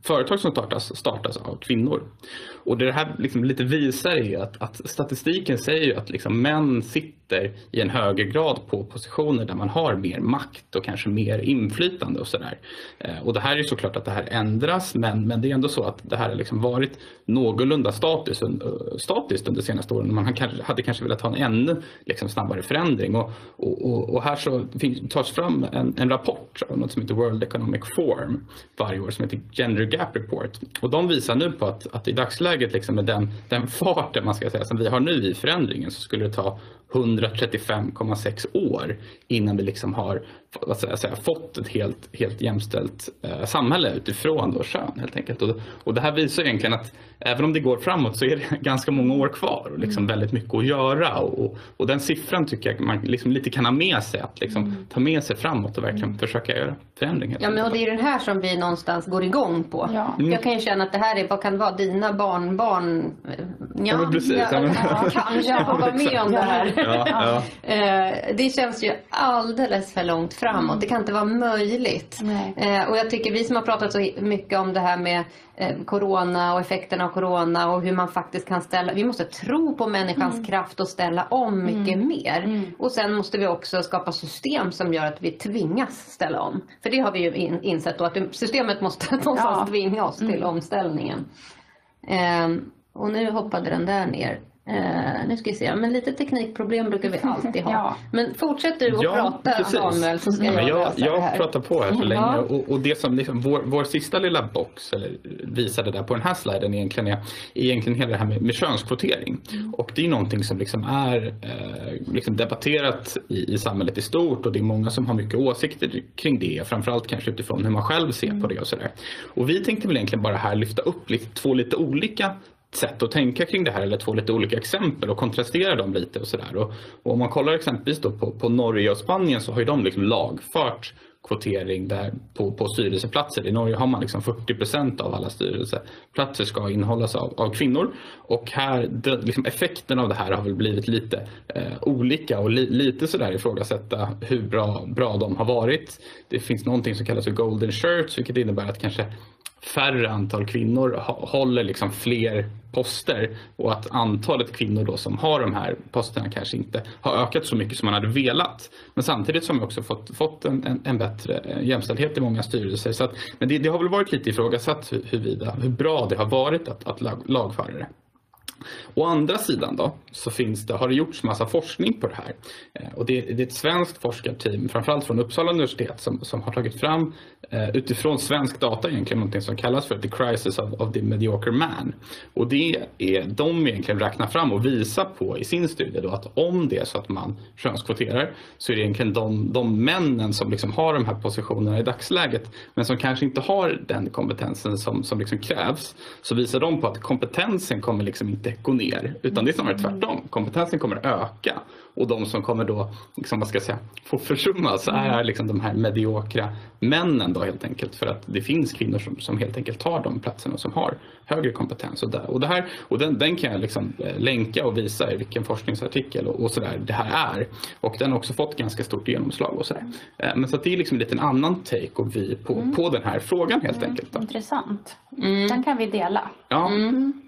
företag som startas, startas av kvinnor. Och det här liksom lite visar är att, att statistiken säger ju att liksom män sitter i en högre grad på positioner där man har mer makt och kanske mer inflytande och sådär. Och det här är ju såklart att det här ändras, men, men det är ändå så att det här har liksom varit någorlunda status, statiskt under de senaste åren. Man hade, hade kanske velat ha en ännu liksom snabbare förändring. Och, och, och här så finns, tas fram en, en rapport av något som heter World Economic Forum varje år som heter Gender Gap Report. Och de visar nu på att, att i dagsläget liksom med den, den farten man ska säga, som vi har nu i förändringen, så skulle det ta hundratrettiofem komma sex år innan vi liksom har vad ska jag säga, fått ett helt, helt jämställt eh, samhälle utifrån då kön helt enkelt. Och, och det här visar egentligen att även om det går framåt så är det ganska många år kvar och liksom väldigt mycket att göra. Och, och, och den siffran tycker jag man liksom lite kan ha med sig, att liksom mm. ta med sig framåt och verkligen mm. försöka göra förändringar. Ja, men och det är den här som vi någonstans går igång på. Ja. Mm. Jag kan ju känna att det här är, vad kan det vara, dina barnbarn? Ja, ja men precis. Ja, ja, ja, kanske får vara med om det här. Ja, ja. Det känns ju alldeles för långt framåt. Mm. Det kan inte vara möjligt. Nej. Och jag tycker vi som har pratat så mycket om det här med corona och effekterna av corona och hur man faktiskt kan ställa, vi måste tro på människans mm. kraft och ställa om mycket mm. mer. Mm. Och sen måste vi också skapa system som gör att vi tvingas ställa om. För det har vi ju in, insett då, att systemet måste någonstans ja. tvinga oss till mm. omställningen. Um, och nu hoppade den där ner. Uh, nu ska vi se, men lite teknikproblem brukar vi alltid ha. Ja. Men fortsätt du att ja, prata, precis. Samuel, så ska jag ja, jag, jag det här. pratar på här så länge. Ja. Och, och det som liksom, vår, vår sista lilla box eller, visade där på den här sliden egentligen är egentligen hela det här med, med könskvotering. Mm. Och det är någonting som liksom är eh, liksom debatterat i, i samhället i stort, och det är många som har mycket åsikter kring det, framförallt kanske utifrån hur man själv ser mm. på det och sådär. Och vi tänkte väl egentligen bara här lyfta upp lite, två lite olika sätt att tänka kring det här, eller två lite olika exempel och kontrastera dem lite och sådär. Och, och om man kollar exempelvis då på, på Norge och Spanien, så har ju de liksom lagfört kvotering där på, på styrelseplatser. I Norge har man liksom fyrtio procent av alla styrelseplatser ska innehållas av, av kvinnor. Och här, det, liksom effekten av det här har väl blivit lite eh, olika och li, lite sådär ifrågasätta hur bra, bra de har varit. Det finns någonting som kallas för golden shirts, vilket innebär att kanske färre antal kvinnor håller liksom fler poster, och att antalet kvinnor då som har de här posterna kanske inte har ökat så mycket som man hade velat. Men samtidigt har man också fått, fått en, en, en bättre jämställdhet i många styrelser. Så att, men det, det har väl varit lite ifrågasatt hur, hurvida, hur bra det har varit att, att lag, lagföra det. Å andra sidan då, så finns det, har det gjorts massa forskning på det här. Eh, och det, det är ett svenskt forskarteam, framförallt från Uppsala universitet, som, som har tagit fram eh, utifrån svensk data egentligen någonting som kallas för The Crisis of, of the Mediocre Man. Och det är de egentligen räknar fram och visar på i sin studie då, att om det är så att man könskvoterar, så är det egentligen de, de männen som liksom har de här positionerna i dagsläget, men som kanske inte har den kompetensen som, som liksom krävs, så visar de på att kompetensen kommer liksom inte gå ner, utan det är snarare tvärtom. Kompetensen kommer öka, och de som kommer då liksom, vad ska jag säga, få försummas är liksom de här mediokra männen då, helt enkelt, för att det finns kvinnor som, som helt enkelt tar de platserna och som har högre kompetens. Och, där, och, det här, och den, den kan jag liksom länka och visa i vilken forskningsartikel och, och sådär det här är. Och den har också fått ganska stort genomslag och sådär. Men så att det är liksom lite en annan take och vi på, mm. på den här frågan helt mm. enkelt. Då. Intressant. Mm. Den kan vi dela. Ja. Mm.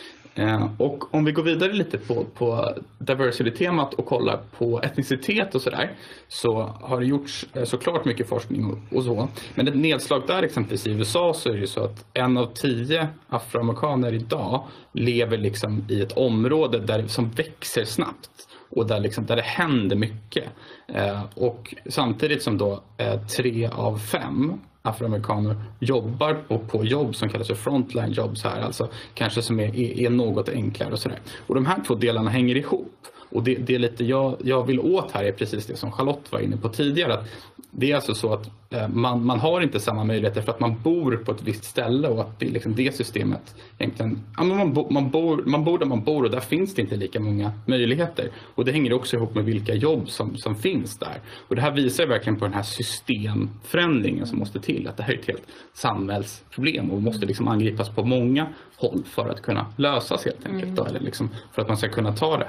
Eh, och om vi går vidare lite på, på diversity-temat och kollar på etnicitet och sådär, så har det gjorts eh, såklart mycket forskning och, och så. Men ett nedslag där exempelvis i U S A, så är det ju så att en av tio afroamerikaner idag lever liksom i ett område där, som växer snabbt. Och där, liksom, där det händer mycket. Eh, och samtidigt som då eh, tre av fem afroamerikaner jobbar på, på jobb som kallas för frontline jobs här. Alltså kanske som är, är, är något enklare och sådär. Och de här två delarna hänger ihop. Och det, det är lite jag, jag vill åt här är precis det som Charlotte var inne på tidigare. Att det är alltså så att eh, man, man har inte samma möjligheter för att man bor på ett visst ställe, och att det, liksom, det systemet egentligen, ja, man, bo, man, bor, man bor där man bor, och där finns det inte lika många möjligheter. Och det hänger också ihop med vilka jobb som, som finns där. Och det här visar verkligen på den här systemförändringen som måste till. Att det här är ett helt samhällsproblem och måste liksom angripas på många håll för att kunna lösas helt enkelt. Mm. Då, eller liksom för att man ska kunna ta det här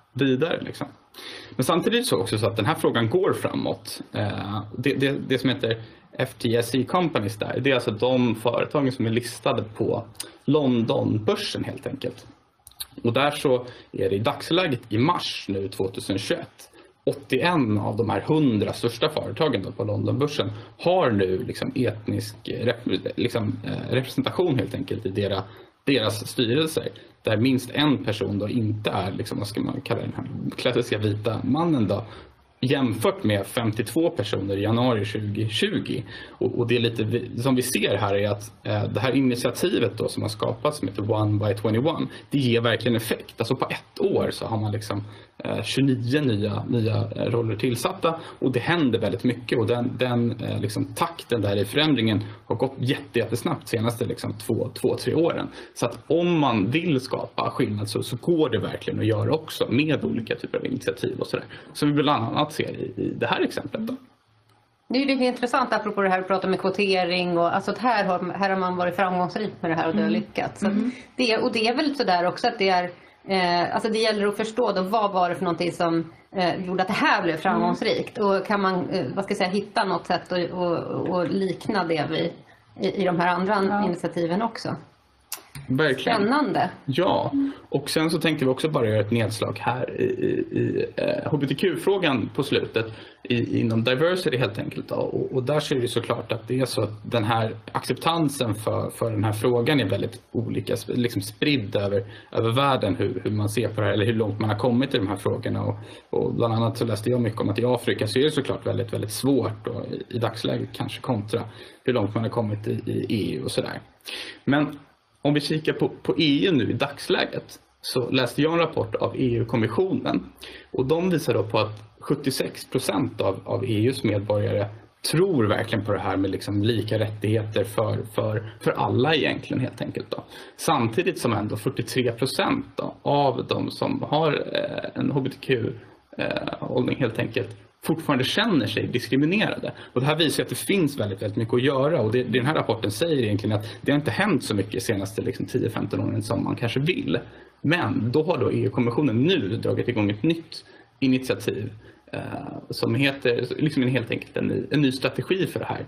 vidare liksom. Men samtidigt så också så att den här frågan går framåt. Eh, det, det, det som heter F T S E Companies där, det är alltså de företagen som är listade på Londonbörsen helt enkelt. Och där så är det i dagsläget i mars nu tjugohundratjugoett åttioen av de här hundra största företagen då på Londonbörsen har nu liksom etnisk liksom, eh, representation helt enkelt i deras, deras styrelser. Där minst en person då inte är, liksom, vad ska man kalla den här klassiska vita mannen då, jämfört med femtiotvå personer i januari tjugohundratjugo. Och, och det är lite vi, som vi ser här är att eh, det här initiativet då som har skapats som heter One by tjugoett, det ger verkligen effekt. Alltså på ett år så har man liksom eh, tjugonio nya, nya roller tillsatta och det händer väldigt mycket. Och den, den eh, liksom, takten där i förändringen har gått jätte, jättesnabbt senaste liksom, två, två, tre åren. Så att om man vill skapa skillnad så, så går det verkligen att göra också med olika typer av initiativ och sådär. Som vi bland annat ser i, i det här exemplet då. Det är ju lite intressant apropå det här att prata med kvotering och alltså att här har, här har man varit framgångsrik med det här och det har lyckats. Så mm. det, och det är väl så där också att det är eh, alltså det gäller att förstå då vad var det för någonting som eh, gjorde att det här blev framgångsrikt mm. och kan man eh, vad ska jag säga hitta något sätt och, och, och likna det vid, i, i de här andra ja. initiativen också. Verkligen. Spännande. Ja, och sen så tänkte vi också bara göra ett nedslag här i, i, i eh, H B T Q-frågan på slutet i, inom diversity helt enkelt. Då. Och, och där ser vi såklart att det är så att den här acceptansen för, för den här frågan är väldigt olika, liksom spridd över, över världen hur, hur man ser på det här eller hur långt man har kommit i de här frågorna. Och, och bland annat så läste jag mycket om att i Afrika så är det såklart väldigt, väldigt svårt då, i, i dagsläget kanske kontra hur långt man har kommit i, i E U och sådär. Men om vi kikar på, på E U nu i dagsläget så läste jag en rapport av E U-kommissionen och de visar då på att sjuttiosex procent av, av E U:s medborgare tror verkligen på det här med liksom lika rättigheter för, för, för alla egentligen helt enkelt då. Samtidigt som ändå fyrtiotre procent då, av de som har eh, en H B T Q-hållning eh, helt enkelt fortfarande känner sig diskriminerade. Och det här visar att det finns väldigt, väldigt mycket att göra. Och det, det den här rapporten säger egentligen att det har inte hänt så mycket de senaste liksom, tio femton åren som man kanske vill. Men då har då E U-kommissionen nu dragit igång ett nytt initiativ eh, som heter liksom en, helt enkelt en, en ny strategi för det här.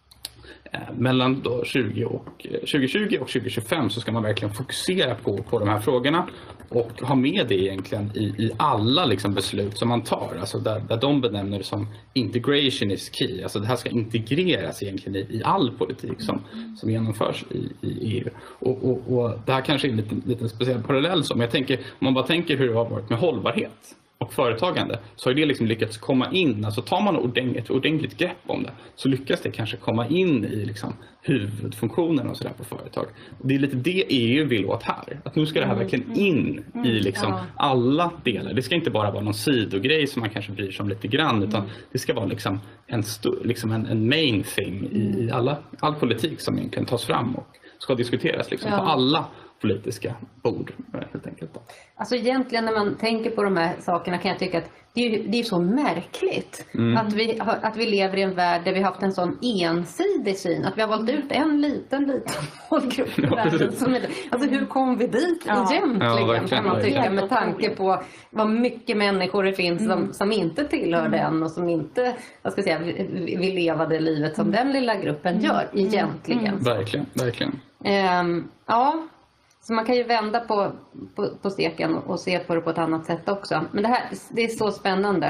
Mellan då tjugo och, tjugohundratjugo och tjugohundratjugofem så ska man verkligen fokusera på, på de här frågorna och ha med det egentligen i, i alla liksom beslut som man tar. Alltså där, där de benämner det som integration is key. Alltså det här ska integreras egentligen i, i all politik som, som genomförs i, i E U. Och, och, och det här kanske är en liten, liten speciell parallell som jag tänker, om man bara tänker hur det har varit med hållbarhet och företagande så har det liksom lyckats komma in, alltså tar man ordentligt, ett ordentligt grepp om det så lyckas det kanske komma in i liksom huvudfunktionen och sådär på företag. Och det är lite det E U vill åt här, att nu ska det här verkligen in i liksom alla delar. Det ska inte bara vara någon sidogrej som man kanske bryr sig om lite grann utan det ska vara liksom en, liksom en, en main thing i, i alla, all politik som egentligen tas fram och ska diskuteras liksom ja. på alla politiska bord helt enkelt. Då. Alltså egentligen när man tänker på de här sakerna kan jag tycka att det är, det är så märkligt mm. att, vi, att vi lever i en värld där vi har haft en sån ensidig syn. Att vi har valt ut en liten, liten målgrupp i världen. Som är, alltså hur kom vi dit ja. egentligen ja, kan man tycka med tanke på vad mycket människor det finns mm. som, som inte tillhör mm. den och som inte vad ska jag säga, vill leva det livet som mm. den lilla gruppen gör egentligen. Mm. Verkligen, verkligen. Um, ja. Så man kan ju vända på, på, på steken och se på det på ett annat sätt också. Men det här det är så spännande.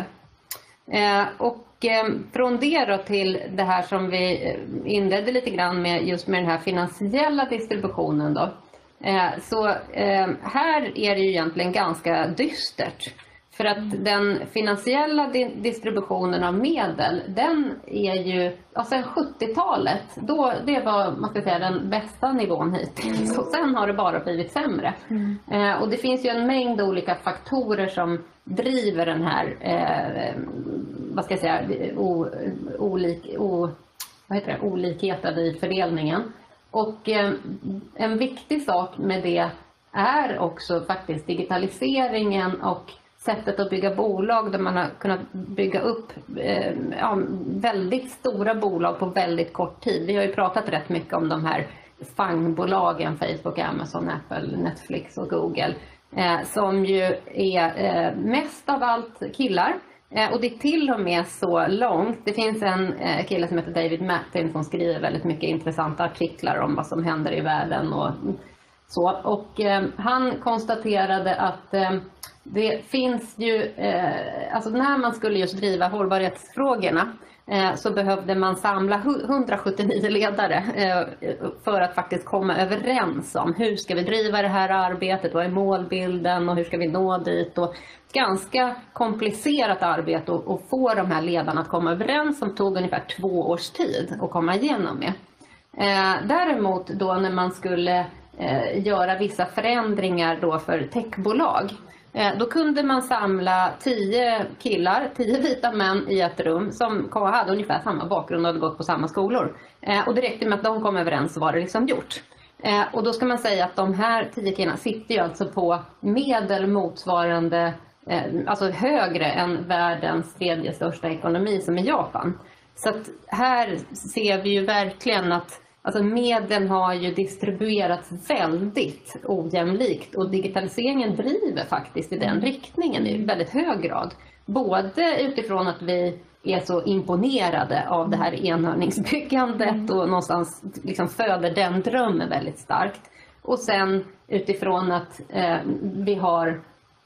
Eh, och eh, från det då till det här som vi inledde lite grann med just med den här finansiella distributionen då. Eh, så eh, här är det ju egentligen ganska dystert. För att den finansiella distributionen av medel, den är ju, alltså sen sjuttiotalet, då, det var man ska säga, den bästa nivån hittills. Mm. Och sen har det bara blivit sämre. Mm. Eh, och det finns ju en mängd olika faktorer som driver den här, eh, vad ska jag säga, o, olik, o, vad heter det, olikheten i fördelningen. Och eh, en viktig sak med det är också faktiskt digitaliseringen och sättet att bygga bolag där man har kunnat bygga upp eh, ja, väldigt stora bolag på väldigt kort tid. Vi har ju pratat rätt mycket om de här fangbolagen, Facebook, Amazon, Apple, Netflix och Google. eh, som ju är eh, mest av allt killar. Eh, och det är till och med så långt. Det finns en eh, kille som heter David Martin som skriver väldigt mycket intressanta artiklar om vad som händer i världen och så. Och eh, han konstaterade att eh, det finns ju, eh, alltså när man skulle just driva hållbarhetsfrågorna eh, så behövde man samla hundrasjuttionio ledare eh, för att faktiskt komma överens om hur ska vi driva det här arbetet, vad är målbilden och hur ska vi nå dit. Och ganska komplicerat arbete att, att få de här ledarna att komma överens som tog ungefär två års tid att komma igenom med. Eh, däremot då när man skulle eh, göra vissa förändringar då för techbolag, då kunde man samla tio killar, tio vita män i ett rum som hade ungefär samma bakgrund och hade gått på samma skolor. Och det räckte med att de kom överens så var det liksom gjort. Och då ska man säga att de här tio killarna sitter ju alltså på medel motsvarande, alltså högre än världens tredje största ekonomi som är Japan. Så att här ser vi ju verkligen att alltså medlen har ju distribuerats väldigt ojämlikt och digitaliseringen driver faktiskt i den riktningen i väldigt hög grad. Både utifrån att vi är så imponerade av det här enhörningsbyggandet och någonstans liksom föder den drömmen väldigt starkt. Och sen utifrån att eh, vi har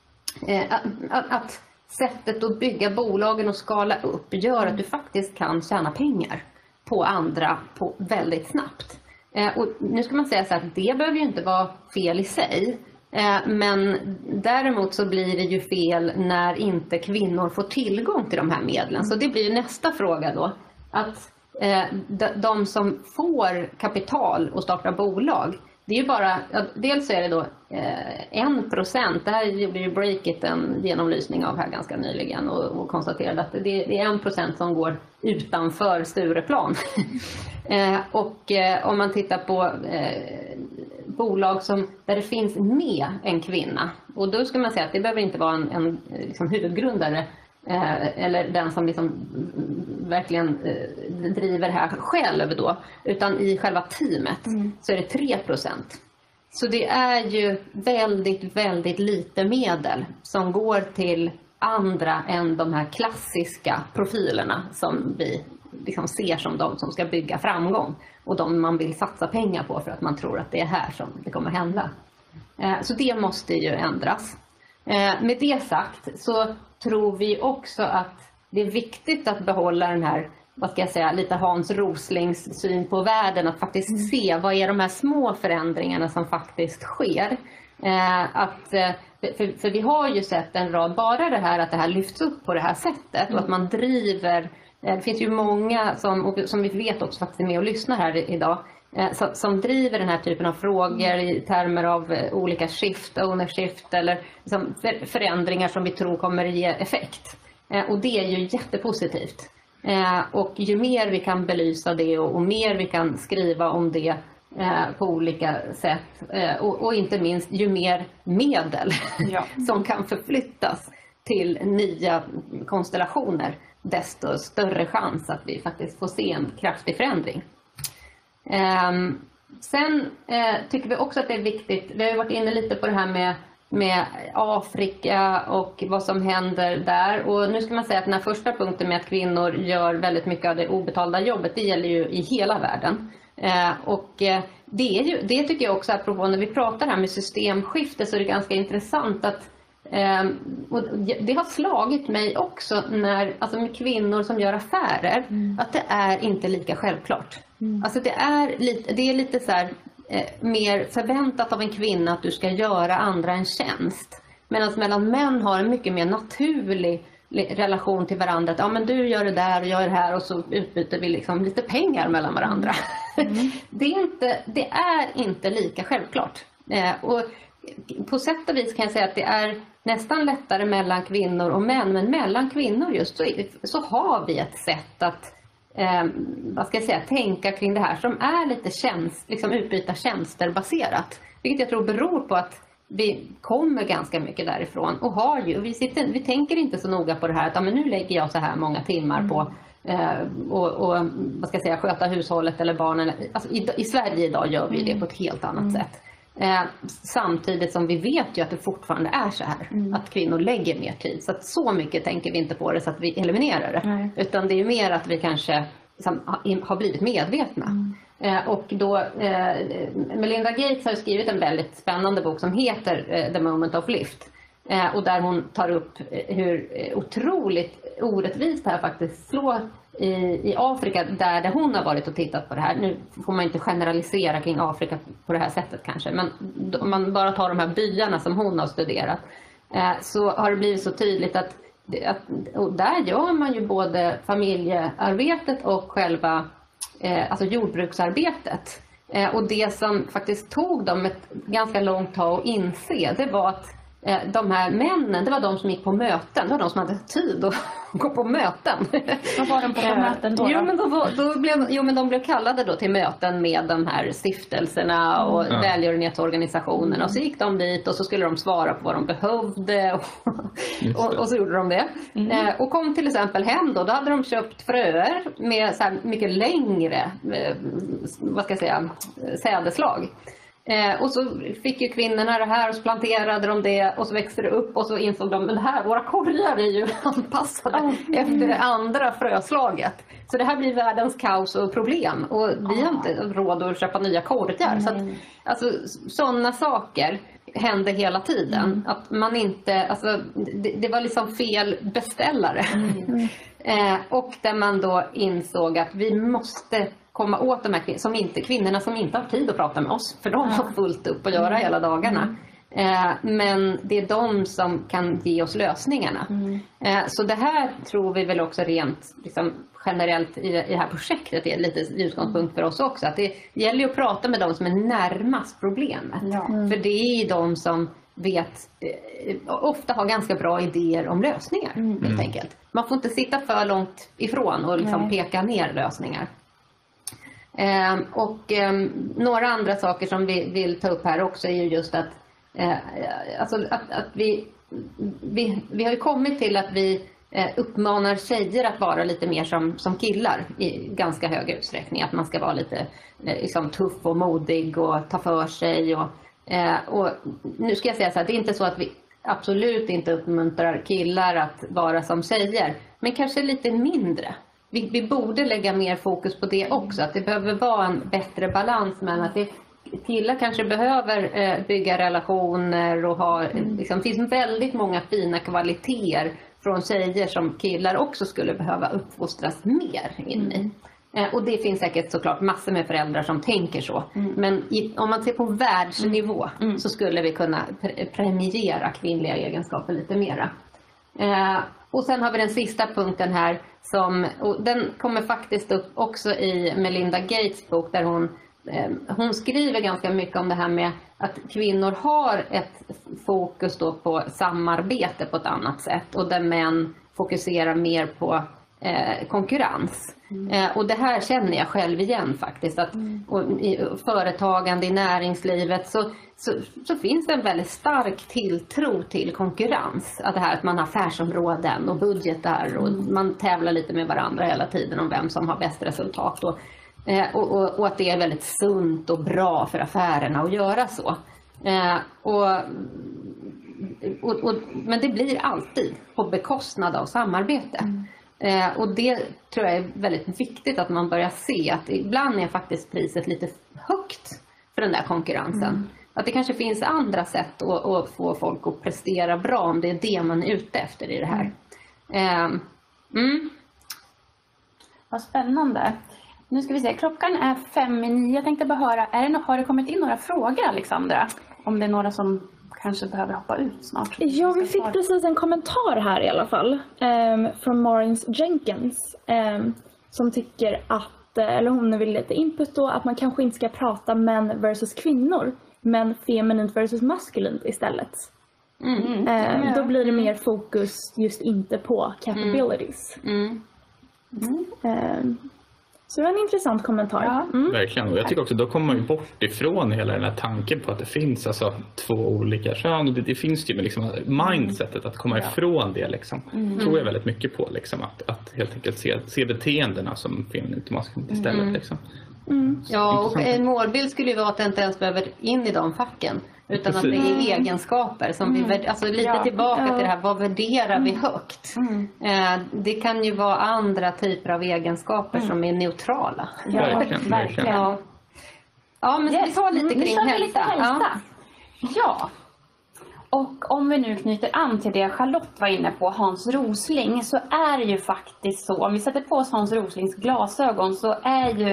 eh, att, att sättet att bygga bolagen och skala upp gör att du faktiskt kan tjäna pengar på andra på väldigt snabbt. Eh, och nu ska man säga så att det behöver ju inte vara fel i sig. Eh, men däremot så blir det ju fel när inte kvinnor får tillgång till de här medlen. Så det blir ju nästa fråga då. Att eh, de, de som får kapital och startar bolag, det är ju bara, dels så är det då eh, en procent, det här gjorde ju Breakit en genomlysning av här ganska nyligen och, och konstaterade att det, det är en procent som går utanför Stureplan. eh, och eh, om man tittar på eh, bolag som, där det finns med en kvinna, och då ska man säga att det behöver inte vara en, en liksom huvudgrundare eh, eller den som liksom verkligen eh, driver här själv då, utan i själva teamet mm. så är det tre procent. Så det är ju väldigt, väldigt lite medel som går till andra än de här klassiska profilerna som vi liksom ser som de som ska bygga framgång och de man vill satsa pengar på för att man tror att det är här som det kommer hända. Eh, så det måste ju ändras. Eh, med det sagt så tror vi också att det är viktigt att behålla den här, vad ska jag säga, lite Hans Roslings syn på världen. Att faktiskt mm. se vad är de här små förändringarna som faktiskt sker. Eh, att, för, för vi har ju sett en rad, bara det här att det här lyfts upp på det här sättet. Mm. Och att man driver, eh, det finns ju många som, och som vi vet också faktiskt är med och lyssnar här idag. Eh, som, som driver den här typen av frågor i termer av eh, olika shift, ownership eller liksom för, förändringar som vi tror kommer ge effekt. Och det är ju jättepositivt. Eh, och ju mer vi kan belysa det och, och mer vi kan skriva om det eh, på olika sätt. Eh, och, och inte minst ju mer medel ja. som kan förflyttas till nya konstellationer, desto större chans att vi faktiskt får se en kraftig förändring. Eh, sen eh, tycker vi också att det är viktigt, vi har varit inne lite på det här med med Afrika och vad som händer där. Och nu ska man säga att den här första punkten med att kvinnor gör väldigt mycket av det obetalda jobbet, det gäller ju i hela världen. Eh, och eh, det, är ju, det tycker jag också, apropå när vi pratar här med systemskifte, så är det ganska intressant att eh, och det har slagit mig också när, alltså med kvinnor som gör affärer, mm. att det är inte lika självklart. Mm. Alltså det är lite, det är lite så här mer förväntat av en kvinna att du ska göra andra en tjänst. Medan mellan män har en mycket mer naturlig relation till varandra. Att ja, men du gör det där och gör det här och så utbyter vi liksom lite pengar mellan varandra. Mm. det, är inte, det är inte lika självklart. Eh, och på sätt och vis kan jag säga att det är nästan lättare mellan kvinnor och män. Men mellan kvinnor just så, så har vi ett sätt att Eh, vad ska jag säga, tänka kring det här som är lite tjänst, liksom utbyta tjänster baserat. Vilket jag tror beror på att vi kommer ganska mycket därifrån och har ju, vi, sitter, vi tänker inte så noga på det här att ja, men nu lägger jag så här många timmar mm. på eh, och, och vad ska jag säga, sköta hushållet eller barnen. Alltså, i, i Sverige idag gör vi det på ett helt annat mm. sätt. Eh, samtidigt som vi vet ju att det fortfarande är så här. Mm. Att kvinnor lägger mer tid. Så att så mycket tänker vi inte på det så att vi eliminerar det. Mm. Utan det är mer att vi kanske liksom, har blivit medvetna. Mm. Eh, och då, eh, Melinda Gates har skrivit en väldigt spännande bok som heter eh, The Moment of Lift. Eh, och där hon tar upp hur otroligt orättvist det här faktiskt slår i, i Afrika, där, där hon har varit och tittat på det här. Nu får man inte generalisera kring Afrika på det här sättet kanske, men om man bara tar de här byarna som hon har studerat, eh, så har det blivit så tydligt att, att och där gör man ju både familjearbetet och själva eh, alltså jordbruksarbetet. Eh, och det som faktiskt tog dem ett ganska långt tag att inse, det var att de här männen, det var de som gick på möten. Det var de som hade tid att gå på möten. Vad var de på de möten då? Jo men, då, då blev, jo, men de blev kallade då till möten med de här stiftelserna och mm. välgörenhetsorganisationerna. Mm. Och så gick de dit och så skulle de svara på vad de behövde. Och, och, och så gjorde de det. Mm. Eh, och kom till exempel hem då. Då hade de köpt fröer med så här mycket längre eh, vad ska jag säga, sädeslag. Eh, och så fick ju kvinnorna det här och så planterade de det och så växte det upp och så insåg de, men det här, våra korgar är ju anpassade mm. efter det andra fröslaget. Så det här blir världens kaos och problem och vi har inte råd att köpa nya korgar. Mm. Så att, alltså sådana saker hände hela tiden. Mm. Att man inte, alltså det, det var liksom fel beställare. Mm. eh, och där man då insåg att vi måste komma åt de här kvin- som inte, kvinnorna som inte har tid att prata med oss. För de har fullt upp att göra mm. hela dagarna. Mm. Eh, men det är de som kan ge oss lösningarna. Mm. Eh, så det här tror vi väl också rent liksom, generellt i, i det här projektet är lite utgångspunkt för oss också. Att det gäller ju att prata med de som är närmast problemet. Mm. För det är de som vet, eh, ofta har ganska bra idéer om lösningar. Mm. Helt enkelt. Man får inte sitta för långt ifrån och liksom peka ner lösningar. Eh, och eh, några andra saker som vi vill ta upp här också är ju just att, eh, alltså att, att vi, vi, vi har ju kommit till att vi eh, uppmanar tjejer att vara lite mer som, som killar i ganska hög utsträckning. Att man ska vara lite eh, liksom tuff och modig och ta för sig. Och, eh, och nu ska jag säga så här, det är inte så att vi absolut inte uppmuntrar killar att vara som tjejer. Men kanske lite mindre. Vi, vi borde lägga mer fokus på det också. Att det behöver vara en bättre balans mellan att det, killar kanske behöver eh, bygga relationer och ha, mm. liksom, det finns väldigt många fina kvaliteter från tjejer som killar också skulle behöva uppfostras mer in i. Mm. Eh, och det finns säkert såklart massor med föräldrar som tänker så. Mm. Men i, om man ser på världsnivå mm. så skulle vi kunna pre- premiera kvinnliga egenskaper lite mera. Eh, och sen har vi den sista punkten här som, och den kommer faktiskt upp också i Melinda Gates bok där hon, eh, hon skriver ganska mycket om det här med att kvinnor har ett fokus då på samarbete på ett annat sätt och där män fokuserar mer på eh, konkurrens. Mm. Eh, och det här känner jag själv igen faktiskt. Att, mm. och i företagande i näringslivet så, så, så finns det en väldigt stark tilltro till konkurrens. Att det här att man har affärsområden och budgetar och mm. man tävlar lite med varandra hela tiden om vem som har bäst resultat. Och, eh, och, och, och att det är väldigt sunt och bra för affärerna att göra så. Eh, och, och, och, men det blir alltid på bekostnad av samarbete. Mm. Eh, och det tror jag är väldigt viktigt att man börjar se att ibland är faktiskt priset lite högt för den där konkurrensen. Mm. Att det kanske finns andra sätt att, att få folk att prestera bra om det är det man är ute efter i det här. Eh, mm. Vad spännande. Nu ska vi se, klockan är fem i nio. Jag tänkte bara höra, är det, har det kommit in några frågor Alexandra? Om det är några som kanske behöver hoppa ut snart. Ja, vi fick precis en kommentar här i alla fall. Um, från Maureen Jenkins. Um, som tycker att, eller hon vill lite input då, att man kanske inte ska prata män versus kvinnor. Men feminint versus maskulint istället. Mm, mm, um, ja. Då blir det mer fokus just inte på capabilities. Mm. Mm. Um, Så det var en intressant kommentar. Ja. Mm. Verkligen. Och jag tycker också då kommer man ju bort ifrån hela den här tanken på att det finns alltså två olika kön. Och det, det finns ju med liksom mindsetet att komma ja. ifrån det liksom. Mm. Tror jag väldigt mycket på liksom att, att helt enkelt se, se beteendena som feminint och maskulint istället mm. liksom. Mm. Ja, och en målbild skulle ju vara att det inte ens behöver in i de facken. Utan att det är egenskaper som mm. vi, alltså lite ja. tillbaka ja. till det här, vad värderar mm. vi högt? Mm. Eh, det kan ju vara andra typer av egenskaper mm. som är neutrala. Ja, verkligen. verkligen. Ja. ja, men yes. vi tar lite kring mm, hälsa. Lite hälsa. Ja. ja. Och om vi nu knyter an till det Charlotte var inne på, Hans Rosling, så är det ju faktiskt så, om vi sätter på oss Hans Roslings glasögon, så är ju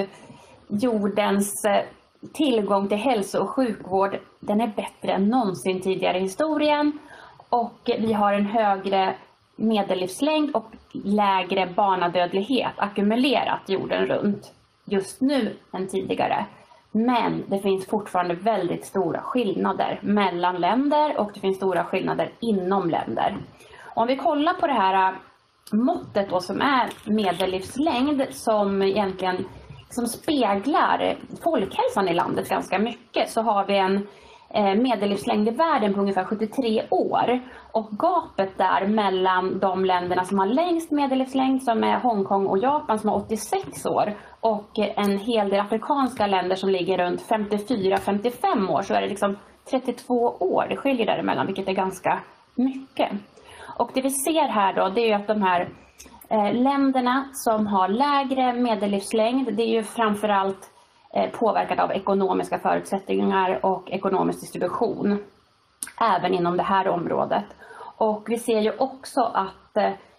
jordens tillgång till hälso- och sjukvård, den är bättre än någonsin tidigare i historien. Och vi har en högre medellivslängd och lägre barnadödlighet ackumulerat jorden runt just nu än tidigare. Men det finns fortfarande väldigt stora skillnader mellan länder och det finns stora skillnader inom länder. Om vi kollar på det här måttet då, som är medellivslängd, som egentligen som speglar folkhälsan i landet ganska mycket, så har vi en medellivslängd i världen på ungefär sjuttiotre år. Och gapet där mellan de länderna som har längst medellivslängd, som är Hongkong och Japan som har åttiosex år, och en hel del afrikanska länder som ligger runt femtiofyra till femtiofem år, så är det liksom trettiotvå år det skiljer däremellan, vilket är ganska mycket. Och det vi ser här då, det är ju att de här eh, länderna som har lägre medellivslängd, det är ju framförallt eh, påverkat av ekonomiska förutsättningar och ekonomisk distribution, även inom det här området. Och vi ser ju också att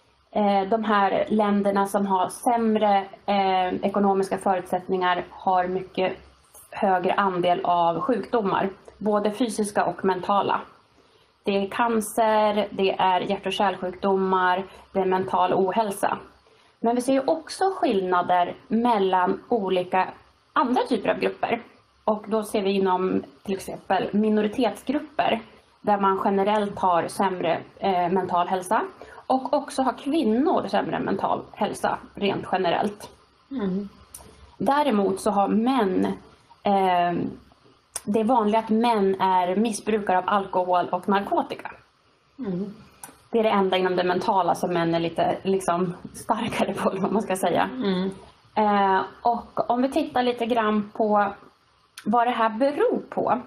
eh, de här länderna som har sämre eh, ekonomiska förutsättningar har mycket högre andel av sjukdomar, både fysiska och mentala. Det är cancer, det är hjärt- och kärlsjukdomar, det är mental ohälsa. Men vi ser ju också skillnader mellan olika andra typer av grupper. Och då ser vi inom till exempel minoritetsgrupper, där man generellt har sämre eh, mental hälsa. Och också har kvinnor sämre mental hälsa rent generellt. Mm. Däremot så har män... Eh, Det är vanligt att män är missbrukare av alkohol och narkotika. Mm. Det är det enda inom det mentala som män är lite liksom, starkare på, vad man ska säga. Mm. Eh, och om vi tittar lite grann på vad det här beror på,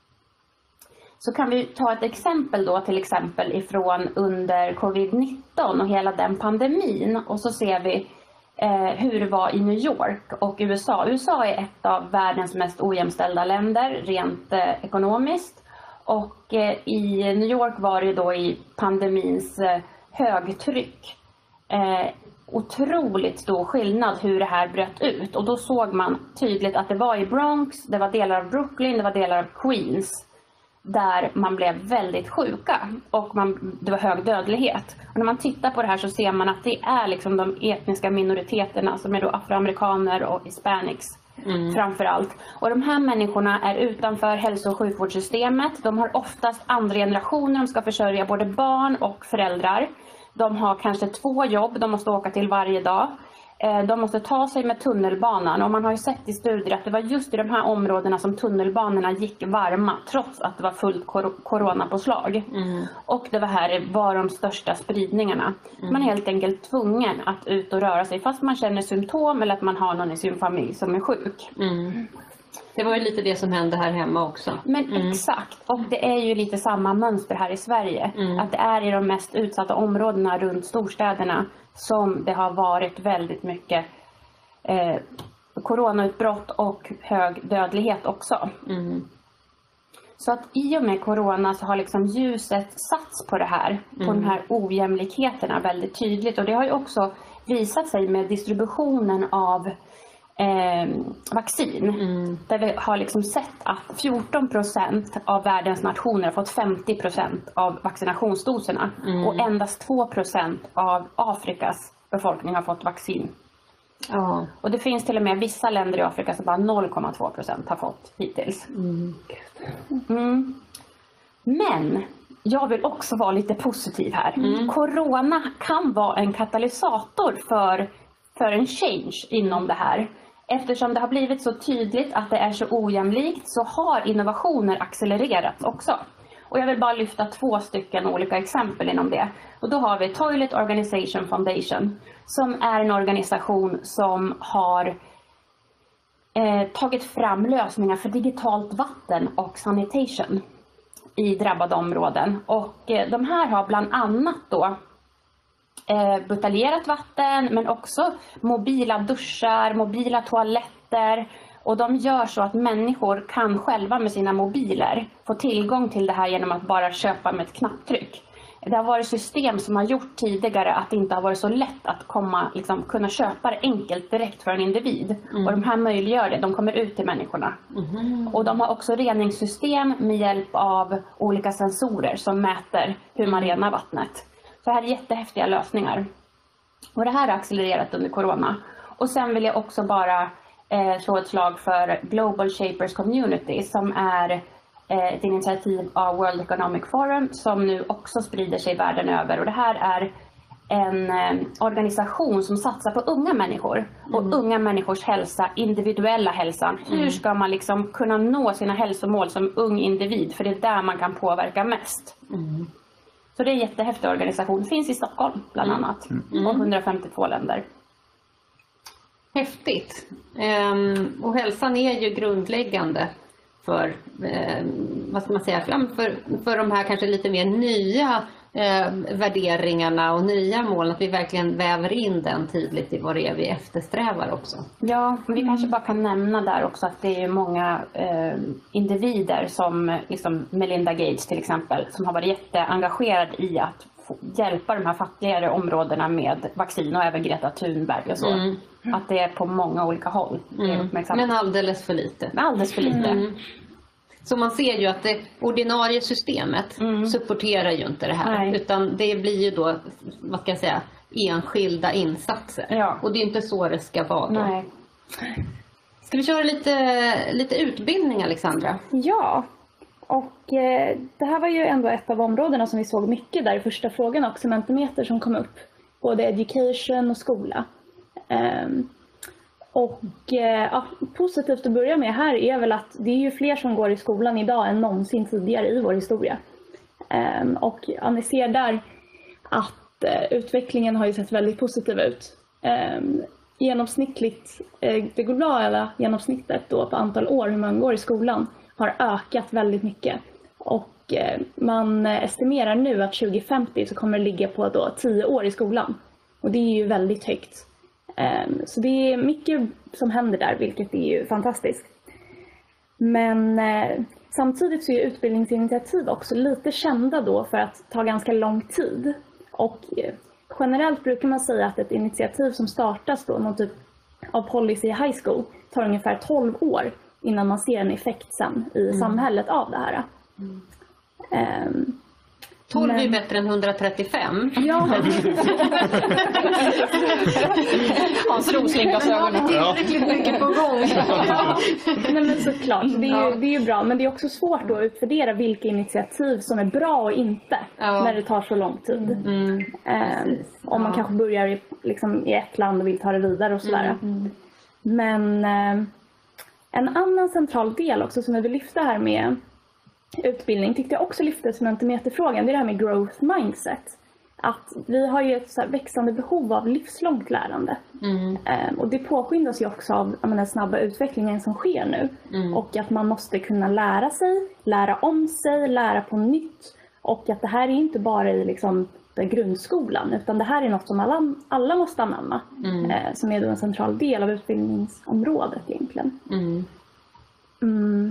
så kan vi ta ett exempel då, till exempel ifrån under covid nitton och hela den pandemin. Och så ser vi Eh, hur det var i New York och U S A. U S A är ett av världens mest ojämställda länder rent eh, ekonomiskt. Och eh, i New York var det då i pandemins eh, högtryck eh, otroligt stor skillnad hur det här bröt ut. Och då såg man tydligt att det var i Bronx, det var delar av Brooklyn, det var delar av Queens, där man blev väldigt sjuka och man, det var hög dödlighet. Och när man tittar på det här så ser man att det är liksom de etniska minoriteterna som är då afroamerikaner och hispanics mm. framförallt. Och de här människorna är utanför hälso- och sjukvårdssystemet. De har oftast andra generationer, de ska försörja både barn och föräldrar. De har kanske två jobb de måste åka till varje dag. De måste ta sig med tunnelbanan, och man har ju sett i studier att det var just i de här områdena som tunnelbanorna gick varma trots att det var fullt kor- coronapåslag. Mm. Och det var här var de största spridningarna. Mm. Man är helt enkelt tvungen att ut och röra sig fast man känner symptom eller att man har någon i sin familj som är sjuk. Mm. Det var ju lite det som hände här hemma också. Men mm. exakt, och det är ju lite samma mönster här i Sverige. Mm. Att det är i de mest utsatta områdena runt storstäderna som det har varit väldigt mycket eh, coronautbrott och hög dödlighet också. Mm. Så att i och med corona så har liksom ljuset satts på det här, på mm. de här ojämlikheterna väldigt tydligt. Och det har ju också visat sig med distributionen av Eh, vaccin. Mm. Där vi har liksom sett att fjorton procent av världens nationer har fått femtio procent av vaccinationsdoserna. Mm. Och endast två procent av Afrikas befolkning har fått vaccin. Ja. Och det finns till och med vissa länder i Afrika som bara noll komma två procent har fått hittills. Mm. Mm. Men jag vill också vara lite positiv här. Mm. Corona kan vara en katalysator för, för en change inom det här. Eftersom det har blivit så tydligt att det är så ojämlikt så har innovationer accelererats också. Och jag vill bara lyfta två stycken olika exempel inom det. Och då har vi Toilet Organization Foundation, som är en organisation som har eh, tagit fram lösningar för digitalt vatten och sanitation i drabbade områden. Och eh, de här har bland annat då eh, buteljerat vatten, men också mobila duschar, mobila toaletter. Och de gör så att människor kan själva med sina mobiler få tillgång till det här genom att bara köpa med ett knapptryck. Det har varit system som har gjort tidigare att det inte har varit så lätt att komma, liksom, kunna köpa det enkelt direkt för en individ. Mm. Och de här möjliggör det, de kommer ut till människorna. Mm. Och de har också reningssystem med hjälp av olika sensorer som mäter hur man renar vattnet. Så här är jättehäftiga lösningar. Och det här har accelererat under corona. Och sen vill jag också bara eh, slå ett slag för Global Shapers Community som är ett initiativ av World Economic Forum som nu också sprider sig världen över. Och det här är en eh, organisation som satsar på unga människor och mm. unga människors hälsa, individuella hälsan. Mm. Hur ska man liksom kunna nå sina hälsomål som ung individ? För det är där man kan påverka mest. Mm. Så det är en jättehäftig organisation. Finns i Stockholm bland annat mm. och hundrafemtiotvå länder. Häftigt. Um, och hälsan är ju grundläggande för, eh, vad ska man säga, för, för de här kanske lite mer nya eh, värderingarna och nya mål, att vi verkligen väver in den tydligt i vad det är vi eftersträvar också. Ja, men vi mm. kanske bara kan nämna där också att det är många eh, individer som liksom Melinda Gates till exempel, som har varit jätteengagerad i att hjälpa de här fattigare områdena med vaccin, och även Greta Thunberg och så. Mm. Att det är på många olika håll. Mm. Men alldeles för lite. Alldeles för lite. Mm. Så man ser ju att det ordinarie systemet mm. supporterar ju inte det här. Nej. Utan det blir ju då, vad ska jag säga, enskilda insatser. Ja. Och det är inte så det ska vara då. Nej. Ska vi köra lite, lite utbildning, Alexandra? Ja. Och eh, det här var ju ändå ett av områdena som vi såg mycket där i första frågan också, Mentimeter som kom upp. Både education och skola. Um, och eh, ja, positivt att börja med här är väl att det är ju fler som går i skolan idag än någonsin tidigare i vår historia. Um, och ja, ni ser där att eh, utvecklingen har ju sett väldigt positiv ut. Um, genomsnittligt, eh, det globala genomsnittet då på antal år hur man går i skolan har ökat väldigt mycket. Och eh, man estimerar nu att tjugo femtio så kommer det ligga på då tio år i skolan. Och det är ju väldigt högt. Um, så det är mycket som händer där, vilket är ju fantastiskt. Men eh, samtidigt så är utbildningsinitiativ också lite kända då för att ta ganska lång tid. Och eh, generellt brukar man säga att ett initiativ som startas då, någon typ av policy i high school, tar ungefär tolv år innan man ser en effekt sen i mm. samhället av det här. Mm. Um, tolv men... är bättre än hundratrettiofem. Ja. Hans Rosling-glasögon. Tillräckligt mycket på gång. Nej, men såklart, det är, ju, det är ju bra. Men det är också svårt då att utvärdera vilka initiativ som är bra och inte. Ja. När det tar så lång tid. Mm. Um, om man ja. kanske börjar i, liksom, i ett land och vill ta det vidare och sådär. Mm. Men um, en annan central del också som jag vill lyfta här med utbildning tyckte jag också lyftes som Mentimeterfrågan. Det är det här med growth mindset. Att vi har ju ett så här växande behov av livslångt lärande. Mm. Um, och det påskyndas ju också av menar, den snabba utvecklingen som sker nu. Mm. Och att man måste kunna lära sig, lära om sig, lära på nytt. Och att det här är inte bara i liksom, grundskolan. Utan det här är något som alla, alla måste anamma. Mm. Uh, som är då en central del av utbildningsområdet egentligen. Mm. Mm.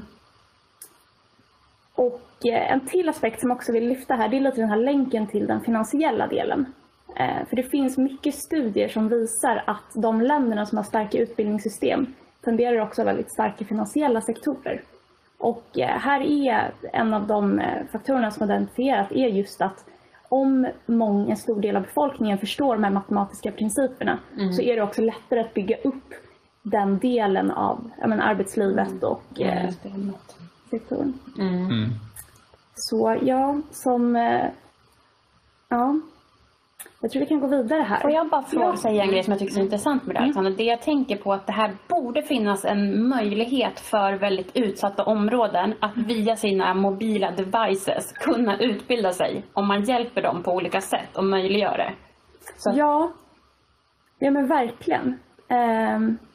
Och en till aspekt som jag också vill lyfta här, det är lite den här länken till den finansiella delen. För det finns mycket studier som visar att de länderna som har starka utbildningssystem tenderar också väldigt starka finansiella sektorer. Och här är en av de faktorerna som har identifierat är just att om många, en stor del av befolkningen förstår de här matematiska principerna mm. så är det också lättare att bygga upp den delen av jag menar, arbetslivet mm. och mm. sektorn. Mm. Mm. Så ja, som ja, jag tror vi kan gå vidare här. Får jag bara fråga säga en grej som jag tycker är så intressant med det här, Alexandra? Det jag tänker på att det här borde finnas en möjlighet för väldigt utsatta områden att via sina mobila devices kunna utbilda sig om man hjälper dem på olika sätt och möjliggör det. Så. Ja, ja men verkligen. Um,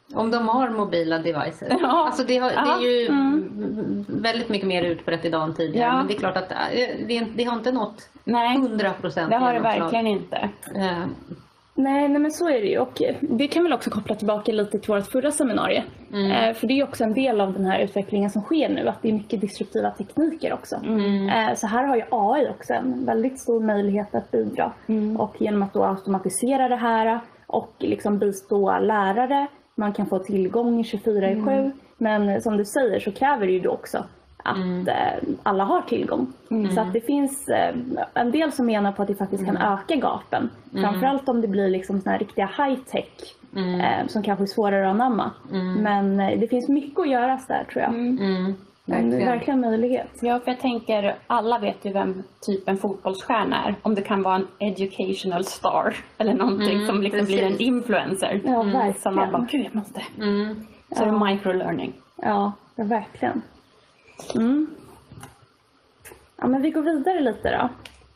Om de har mobila devices. Ja. Alltså det, har, det är ju Mm. väldigt mycket mer utbrett idag än tidigare. Ja. Men det är klart att det, det har inte nått Nej, hundra procent det har det genomslag. verkligen inte. Eh, Nej, nej men så är det ju, och det kan väl också koppla tillbaka lite till vårt förra seminarium. Mm. Eh, för det är ju också en del av den här utvecklingen som sker nu, att det är mycket disruptiva tekniker också. Mm. Eh, så här har ju A I också en väldigt stor möjlighet att bidra. Mm. Och genom att då automatisera det här och liksom bistå lärare, man kan få tillgång tjugofyra i sju. Men som du säger så kräver det ju då också att Mm. eh, alla har tillgång. Mm. Så att det finns eh, en del som menar på att det faktiskt kan öka gapen. Framförallt om det blir liksom såna här riktiga high-tech Mm. eh, som kanske är svårare att anamma. Mm. Men eh, det finns mycket att göra där, tror jag. Mm. Mm. Men det är Verkligen. verkligen en möjlighet. Ja, för jag tänker, alla vet ju vem typ en fotbollsstjärna är. Om det kan vara en educational star eller någonting Mm, som liksom blir en precis. influencer. Ja, verkligen. Så man bara, gud jag måste. Mm. Så är det microlearning. Ja, ja verkligen. Mm. Ja, men vi går vidare lite då.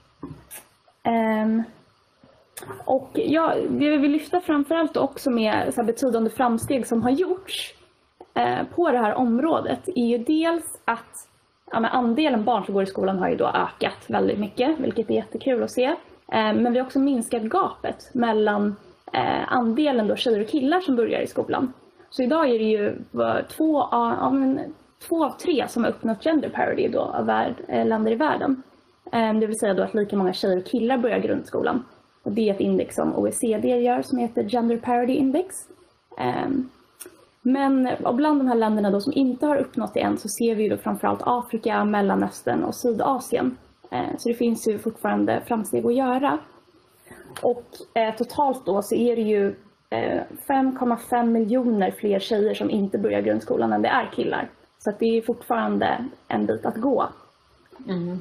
Ehm, och ja, det vi vill lyfta framförallt också med så här betydande framsteg som har gjorts eh, på det här området är ju dels att ja, men andelen barn som går i skolan har ju då ökat väldigt mycket, vilket är jättekul att se. Eh, men vi har också minskat gapet mellan eh, andelen då tjejer och killar som börjar i skolan. Så idag är det ju vad, två, av- ja, men, två av tre som har uppnått gender parity då, av värld, eh, länder i världen. Eh, det vill säga då att lika många tjejer och killar börjar grundskolan. Och det är ett index som O E C D gör som heter Gender Parity Index. Eh, men och bland de här länderna då som inte har uppnått det än så ser vi ju då framförallt Afrika, Mellanöstern och Sydasien. Eh, så det finns ju fortfarande framsteg att göra. Och eh, totalt då så är det ju eh, fem komma fem miljoner fler tjejer som inte börjar grundskolan än det är killar. Så att det är fortfarande en bit att gå. Mm.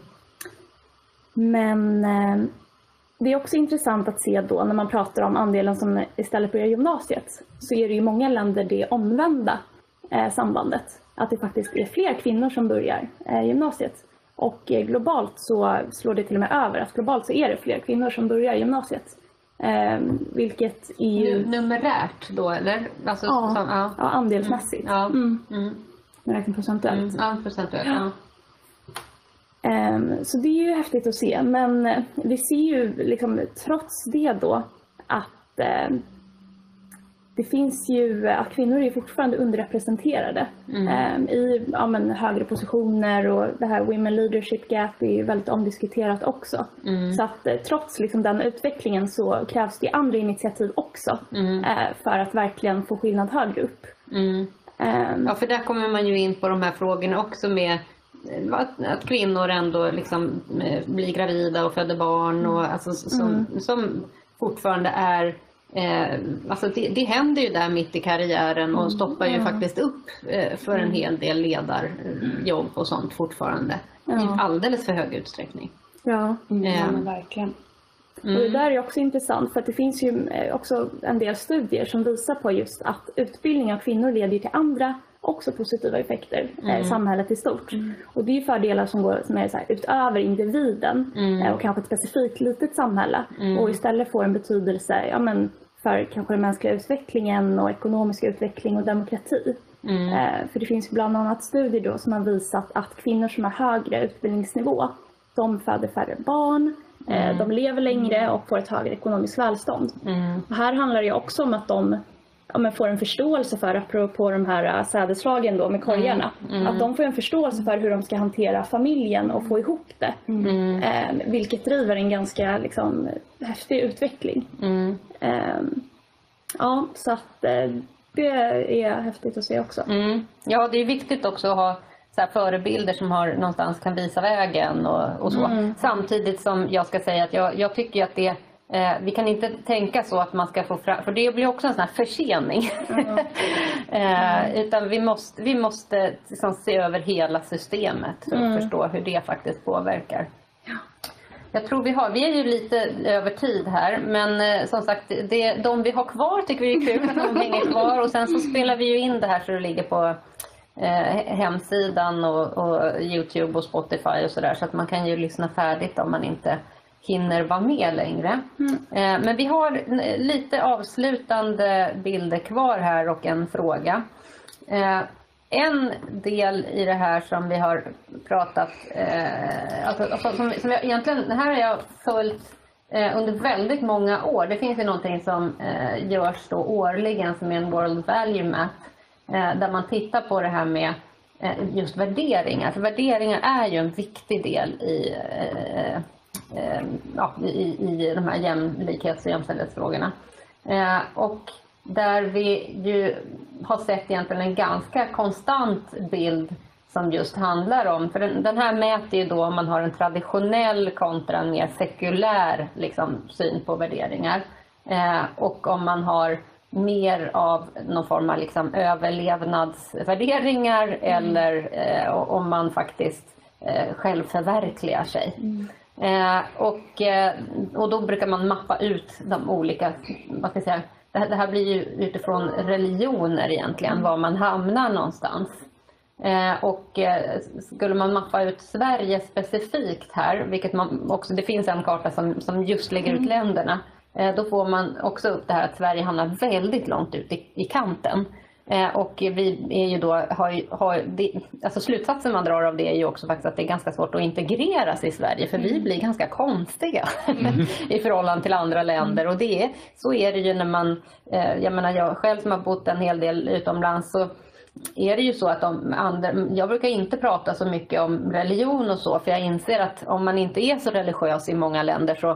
Men eh, det är också intressant att se då när man pratar om andelen som istället börjar gymnasiet. Så är det ju många länder det omvända eh, sambandet. Att det faktiskt är fler kvinnor som börjar eh, gymnasiet. Och eh, globalt så slår det till och med över att globalt så är det fler kvinnor som börjar gymnasiet. Eh, vilket är ju... Nu, numerärt då, eller? Alltså, Ja, som, ja. ja, andelsmässigt. Ja. Mm. Mm. Men räknar procentuellt. Mm. Ja, procentuellt. Ja. Ehm, så det är ju häftigt att se. Men eh, vi ser ju liksom, trots det då att eh, det finns ju att kvinnor är fortfarande underrepresenterade Mm. ehm, i ja, men, högre positioner, och det här Women Leadership Gap är ju väldigt omdiskuterat också. Mm. Så att eh, trots liksom, den utvecklingen så krävs det andra initiativ också Mm. eh, för att verkligen få skillnad högre upp. Mm. Ehm, Ja, för där kommer man ju in på de här frågorna också med eh, att, att kvinnor ändå liksom eh, blir gravida och föder barn och alltså, som, som fortfarande är eh, alltså det, det händer ju där mitt i karriären och stoppar ju faktiskt upp eh, för en hel del ledarjobb och sånt fortfarande i Ja. alldeles för hög utsträckning. ja. Mm, ja, Ehm. men verkligen. Och det Mm. där är också intressant för att det finns ju eh, också en del studier som visar på just att utbildning av kvinnor leder till andra också positiva effekter eh, i samhället i stort. Och det är ju fördelar som går som är så här, utöver individen Mm. eh, och kanske ett specifikt litet samhälle Mm. och istället får en betydelse ja, men för kanske den mänskliga utvecklingen och ekonomisk utveckling och demokrati. Mm. Eh, för det finns bland annat studier då som har visat att kvinnor som har högre utbildningsnivå, de föder färre barn, eh, de lever längre och får ett högre ekonomiskt välstånd. Mm. Och här handlar det ju också om att de ja, men får en förståelse för, apropå de här äh, sädeslagen då med korgarna, Mm. att de får en förståelse för hur de ska hantera familjen och få ihop det. Mm. Eh, vilket driver en ganska liksom, häftig utveckling. Mm. Eh, ja, så att eh, det är häftigt att se också. Mm. Ja, det är viktigt också att ha så här förebilder som har någonstans kan visa vägen och, och så. Mm. Samtidigt som jag ska säga att jag, jag tycker att det eh, vi kan inte tänka så att man ska få fram, för det blir också en sån här försening. eh, utan vi måste, vi måste liksom se över hela systemet för att Mm. förstå hur det faktiskt påverkar. Jag tror vi har, vi är ju lite över tid här, men eh, som sagt, det, de vi har kvar tycker vi är kul att de hänger kvar, och sen så spelar vi ju in det här så det ligger på eh, hemsidan och, och YouTube och Spotify och sådär, så att man kan ju lyssna färdigt om man inte hinner vara med längre. Mm. Eh, men vi har lite avslutande bilder kvar här och en fråga. Eh, en del i det här som vi har pratat, eh, alltså, alltså, som, som jag, egentligen, det här har jag följt eh, under väldigt många år. Det finns ju någonting som eh, görs då årligen som är en World Value Map, eh, där man tittar på det här med eh, just värderingar. För värderingar är ju en viktig del i, eh, eh, ja, i, i de här jämlikhets- och jämställdhetsfrågorna. Eh, och där vi ju har sett egentligen en ganska konstant bild som just handlar om, för den, den här mäter ju då om man har en traditionell kontra en mer sekulär liksom, syn på värderingar. Eh, och om man har mer av någon form av liksom, överlevnadsvärderingar mm. eller eh, om man faktiskt eh, själv förverkligar sig. Mm. Eh, och, eh, och då brukar man mappa ut de olika, vad ska jag säga, det här blir ju utifrån religioner egentligen, var man hamnar någonstans. Eh, och eh, skulle man mappa ut Sverige specifikt här, vilket man också, det finns en karta som, som just lägger ut länderna, eh, då får man också upp det här att Sverige hamnar väldigt långt ut i, i kanten. Eh, och vi är ju då, har, har det, alltså slutsatsen man drar av det är ju också faktiskt att det är ganska svårt att integreras i Sverige, för vi blir ganska konstiga mm. i förhållande till andra länder. Och det är, så är det ju när man, eh, jag menar jag själv som har bott en hel del utomlands, så är det ju så att de andra, jag brukar inte prata så mycket om religion och så, för jag inser att om man inte är så religiös i många länder så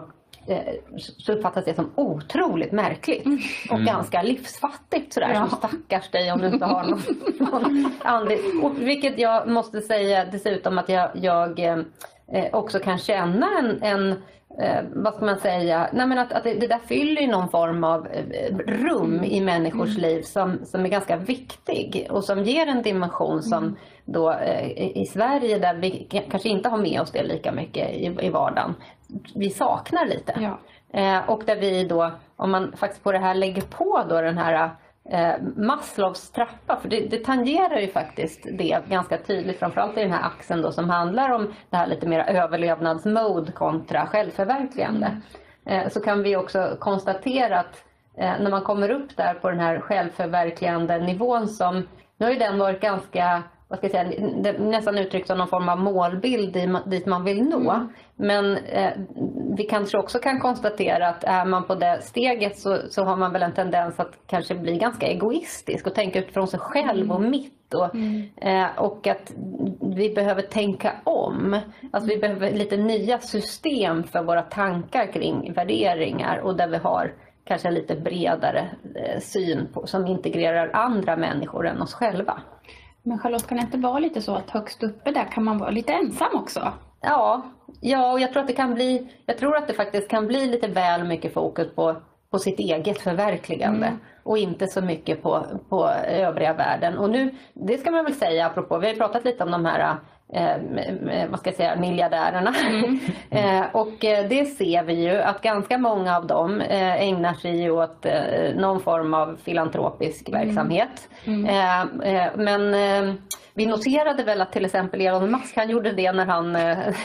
så uppfattas det som otroligt märkligt och mm. ganska livsfattigt sådär, ja. Som stackars dig om du inte har någon, någon andlig. Och vilket jag måste säga dessutom att jag, jag eh, också kan känna en, en eh, vad ska man säga, nej men att, att det, det där fyller ju någon form av eh, rum mm. i människors mm. liv som, som är ganska viktig och som ger en dimension som mm. då eh, i Sverige där vi kanske inte har med oss det lika mycket i, i vardagen. Vi saknar lite. Ja. Eh, och där vi då, om man faktiskt på det här lägger på då den här eh, Maslows trappa, för det, det tangerar ju faktiskt det ganska tydligt, framförallt i den här axeln då som handlar om det här lite mer överlevnadsmode kontra självförverkligande. Mm. Eh, så kan vi också konstatera att eh, när man kommer upp där på den här självförverkligande nivån som, nu har ju den varit ganska, vad ska jag säga, det nästan uttryckt som någon form av målbild dit man vill nå. Mm. Men eh, vi kanske också kan konstatera att är man på det steget så, så har man väl en tendens att kanske bli ganska egoistisk och tänka utifrån sig själv och mitt. Och, mm. eh, och att vi behöver tänka om. Alltså vi behöver lite nya system för våra tankar kring värderingar och där vi har kanske en lite bredare eh, syn på, som integrerar andra människor än oss själva. Men Charlotte, kan det inte vara lite så att högst uppe där kan man vara lite ensam också? Ja, ja, och jag tror att det kan bli, jag tror att det faktiskt kan bli lite väl mycket fokus på, på sitt eget förverkligande mm. och inte så mycket på, på övriga världen. Och nu, det ska man väl säga apropå, vi har ju pratat lite om de här eh, vad ska jag säga, miljardärerna. Mm. eh, och det ser vi ju att ganska många av dem eh, ägnar sig åt eh, någon form av filantropisk mm. verksamhet. Mm. Eh, eh, men eh, vi noterade väl att till exempel Elon Musk, han gjorde det när han,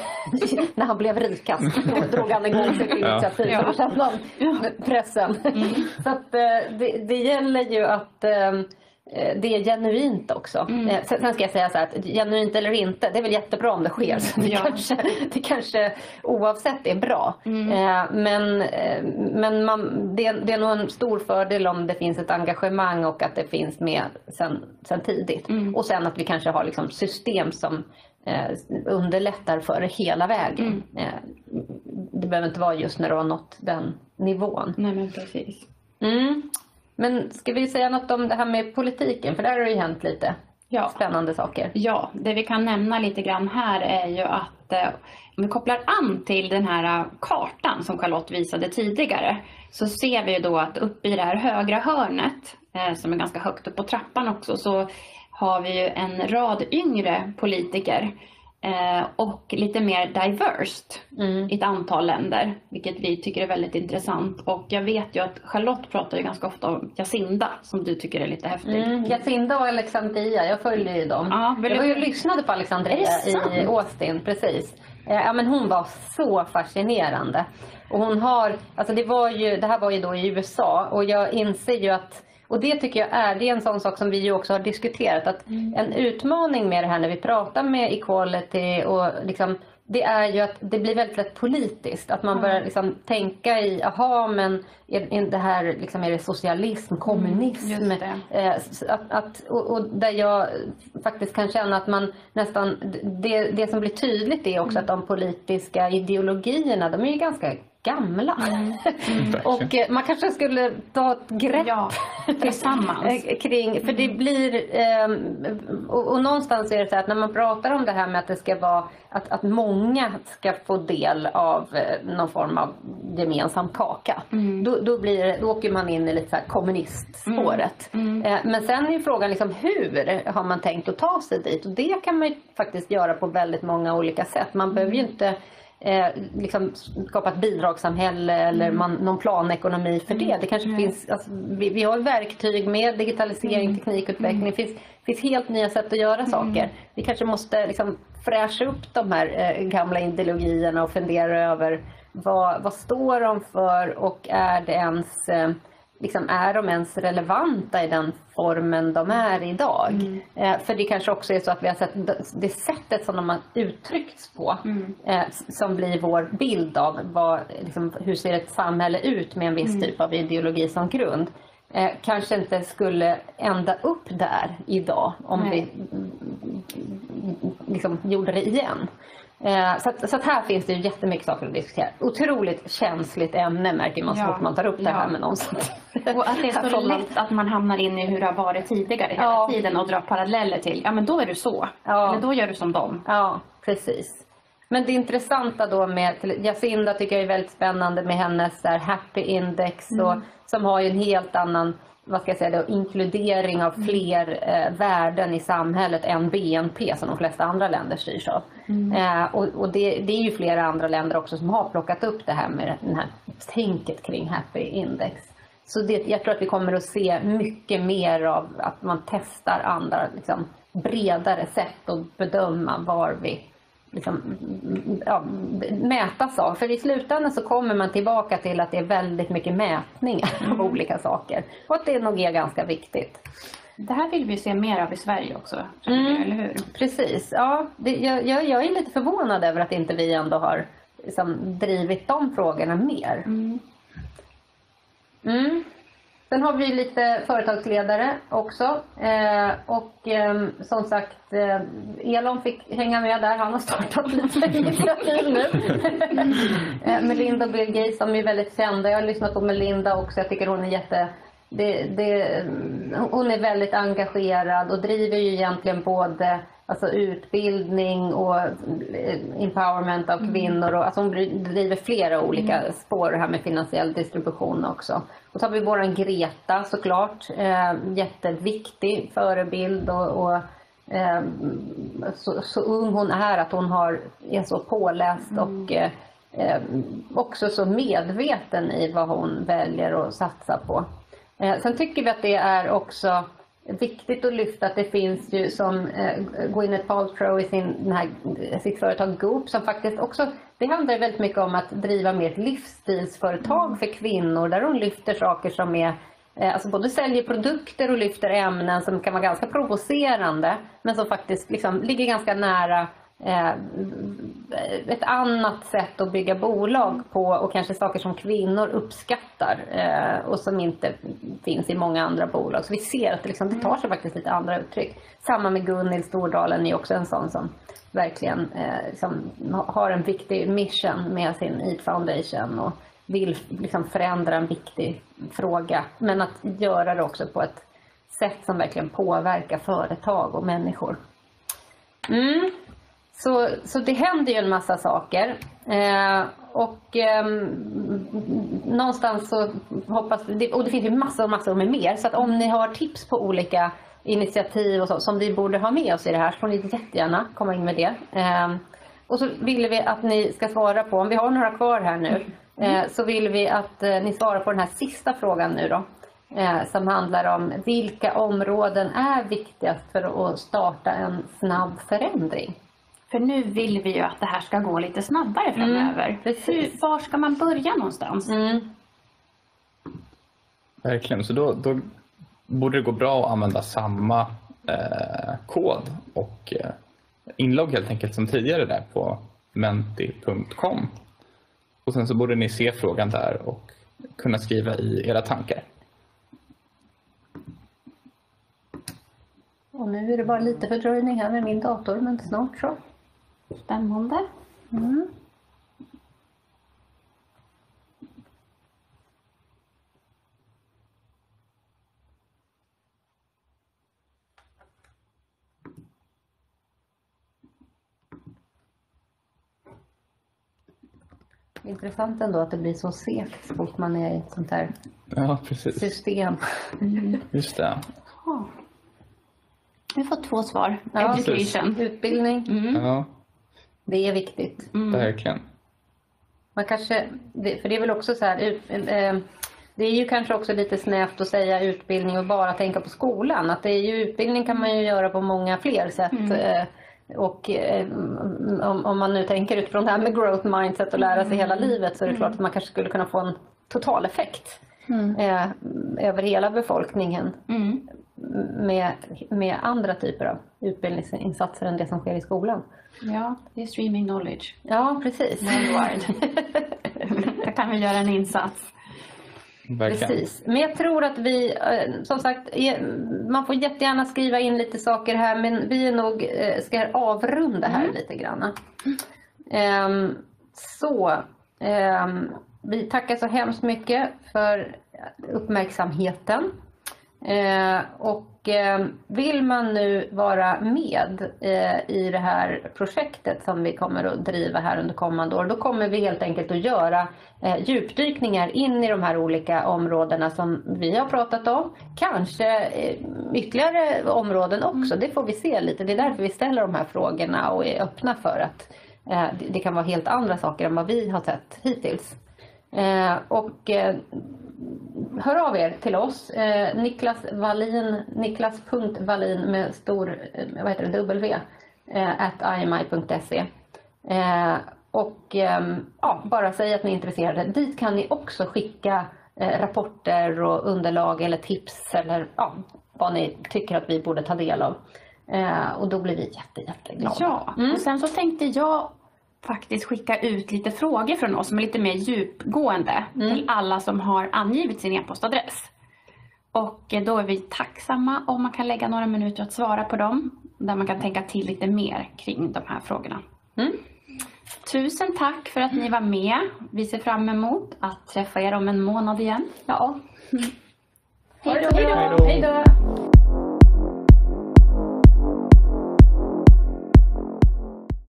när han blev rikast. Då drog han igång sitt initiativ ja. och kände pressen. Mm. Så att det, det gäller ju att det är genuint också. Mm. Sen ska jag säga så här att genuint eller inte, det är väl jättebra om det sker. Så det, ja. kanske, det kanske oavsett är bra. Mm. Men, men man, det, det är nog en stor fördel om det finns ett engagemang och att det finns med sen, sen tidigt. Mm. Och sen att vi kanske har liksom system som eh, underlättar för det hela vägen. Mm. Eh, det behöver inte vara just när du har nått den nivån. Nej, men precis. Mm. Men ska vi säga något om det här med politiken? För där har det ju hänt lite ja. spännande saker. Ja, det vi kan nämna lite grann här är ju att eh, om vi kopplar an till den här kartan som Charlotte visade tidigare, så ser vi ju då att uppe i det här högra hörnet, eh, som är ganska högt upp på trappan också, så har vi ju en rad yngre politiker. Eh, och lite mer diverst mm. i ett antal länder, vilket vi tycker är väldigt intressant. Och jag vet ju att Charlotte pratar ju ganska ofta om Jacinda, som du tycker är lite häftig. Mm, Jacinda och Alexandria, jag följer ju dem. Ja, jag var ju lyssnade på Alexandria i Austin, precis. Ja, men hon var så fascinerande. Och hon har, alltså det var ju, det här var ju då i U S A, och jag inser ju att, och det tycker jag är, det är en sån sak som vi ju också har diskuterat, att mm. en utmaning med det här när vi pratar med equality och liksom, det är ju att det blir väldigt lätt politiskt. Att man mm. börjar liksom tänka i, aha, men är det här liksom, är det socialism, kommunism? Mm, eh, att, att, och, och där jag faktiskt kan känna att man nästan, det, det som blir tydligt är också mm. att de politiska ideologierna, de är ju ganska gamla. Mm. Mm. Och eh, man kanske skulle ta ett grepp ja, tillsammans kring, för det blir eh, och, och någonstans är det så att när man pratar om det här med att det ska vara att, att många ska få del av eh, någon form av gemensam kaka, mm. då, då, blir det, då åker man in i lite så här kommunistspåret. Mm. Mm. Eh, men sen är ju frågan liksom, hur har man tänkt att ta sig dit? Och det kan man ju faktiskt göra på väldigt många olika sätt. Man mm. behöver ju inte Eh, liksom skapa ett bidragssamhälle eller mm. man, någon planekonomi för det. Det kanske mm. finns, alltså, vi, vi har verktyg med digitalisering, mm. teknikutveckling. Det finns, finns helt nya sätt att göra mm. saker. Vi kanske måste liksom fräscha upp de här eh, gamla ideologierna och fundera över vad, vad står de för, och är det ens eh, liksom, är de ens relevanta i den formen de är idag? Mm. Eh, för det kanske också är så att vi har sett det sättet som de har uttryckts på mm. eh, som blir vår bild av vad, liksom, hur ser ett samhälle ut med en viss mm. typ av ideologi som grund. Eh, kanske inte skulle ända upp där idag om Nej. vi liksom, gjorde det igen. Så att, så att här finns det ju jättemycket saker att diskutera. Otroligt känsligt ämne märker man så fort ja. man tar upp det ja. här med någon. Och att det är så lätt att man hamnar in i hur det har varit tidigare hela ja. tiden och drar paralleller till, ja men då är du så, ja. eller då gör du som dem. Ja, precis. Men det intressanta då med Jacinda tycker jag är väldigt spännande med hennes där Happy Index mm. och, som har ju en helt annan, vad ska jag säga då, inkludering av fler eh, värden i samhället än B N P som de flesta andra länder styrs av. Mm. Eh, och och det, det är ju flera andra länder också som har plockat upp det här med den här tänket kring Happy Index. Så det, jag tror att vi kommer att se mycket mer av att man testar andra liksom, bredare sätt att bedöma var vi liksom, ja, mäta saker. För i slutändan så kommer man tillbaka till att det är väldigt mycket mätningar mm. av olika saker. Och att det nog är ganska viktigt. Det här vill vi se mer av i Sverige också, mm. du, eller hur? Precis, ja. Det, jag, jag, jag är lite förvånad över att inte vi ändå har liksom, drivit de frågorna mer. Mm. Mm. Sen har vi lite företagsledare också. Eh, och eh, som sagt, eh, Elon fick hänga med där. Han har startat lite initiativ nu. eh, Melinda och Bill Gates, som är väldigt kända. Jag har lyssnat på Melinda också. Jag tycker hon är jätte... Det, det, hon är väldigt engagerad och driver ju egentligen både alltså utbildning och empowerment av kvinnor. Och, alltså hon driver flera olika mm. spår här med finansiell distribution också. Och så har vi våran Greta såklart, eh, jätteviktig förebild och, och eh, så, så ung hon är att hon har, är så påläst mm. och eh, också så medveten i vad hon väljer att satsa på. Eh, sen tycker vi att det är också viktigt att lyfta att det finns ju som eh, Gwyneth Paltrow i sin, den här, sitt företag Goop som faktiskt också, det handlar väldigt mycket om att driva mer ett livsstilsföretag för kvinnor där hon lyfter saker som är, eh, alltså både säljer produkter och lyfter ämnen som kan vara ganska provocerande men som faktiskt liksom ligger ganska nära eh, ett annat sätt att bygga bolag på och kanske saker som kvinnor uppskattar eh, och som inte finns i många andra bolag. Så vi ser att det, liksom, det tar sig faktiskt lite andra uttryck. Samma med Gunhild Stordalen är också en sån som verkligen eh, liksom, har en viktig mission med sin Eat Foundation och vill liksom, förändra en viktig fråga. Men att göra det också på ett sätt som verkligen påverkar företag och människor. Mm. Så, så det händer ju en massa saker eh, och eh, någonstans så hoppas vi, och det finns ju massor och massor med mer, så att om ni har tips på olika initiativ och så, som vi borde ha med oss i det här så får ni jättegärna komma in med det. Eh, och så vill vi att ni ska svara på, om vi har några kvar här nu, eh, så vill vi att eh, ni svarar på den här sista frågan nu då. Eh, som handlar om vilka områden är viktigast för att starta en snabb förändring. För nu vill vi ju att det här ska gå lite snabbare framöver. Mm, precis. Hur, var ska man börja någonstans? Mm. Verkligen, så då, då borde det gå bra att använda samma eh, kod och eh, inlogg helt enkelt som tidigare där på menti punkt com. Och sen så borde ni se frågan där och kunna skriva i era tankar. Och nu är det bara lite fördröjning här med min dator, men snart så. Spännande. Mm. Intressant ändå att det blir så segt så fort man är i ett sånt här Ja, precis. system. Just det. Ja. Vi får två svar. Ja, Education. Utbildning, Mm. Ja, det är viktigt. verkligen. Man kanske, det- för det är väl också så här, ut, eh, det är ju kanske också lite snävt att säga utbildning och bara tänka på skolan. Att det är ju, utbildning kan man ju göra på många fler sätt. Eh, och eh, om, om man nu tänker utifrån det här med growth mindset och lära sig hela livet, så är det klart att man kanske skulle kunna få en total effekt eh, över hela befolkningen Mm. med, med andra typer av utbildningsinsatser än det som sker i skolan. Ja, det är streaming knowledge. Ja, precis. Där kan vi göra en insats. Verkligen. Precis. Men jag tror att vi, eh, som sagt, är- man får jättegärna skriva in lite saker här, men vi är nog, eh, ska avrunda här lite grann. Ehm, så, ehm, vi tackar så hemskt mycket för uppmärksamheten. Eh, och eh, vill man nu vara med eh, i det här projektet som vi kommer att driva här under kommande år, då kommer vi helt enkelt att göra eh, djupdykningar in i de här olika områdena som vi har pratat om. Kanske eh, ytterligare områden också, det får vi se lite. Det är därför vi ställer de här frågorna och är öppna för att eh, det, det kan vara helt andra saker än vad vi har sett hittills. Eh, och eh, hör av er till oss, eh, Niklas Wallin, niklas punkt wallin med stor, eh, vad heter det, W, eh, at i m i punkt se. Eh, och eh, ja, bara säg att ni är intresserade. Dit kan ni också skicka eh, rapporter och underlag eller tips eller ja, vad ni tycker att vi borde ta del av. Eh, och då blir vi jätte, jätteglada. Ja, Mm. och sen så tänkte jag faktiskt skicka ut lite frågor från oss som är lite mer djupgående till alla som har angivit sin e-postadress. Och då är vi tacksamma om man kan lägga några minuter att svara på dem, där man kan tänka till lite mer kring de här frågorna. Mm. Tusen tack för att ni var med. Vi ser fram emot att träffa er om en månad igen. Ja. Hej Hej då! då! Hej då!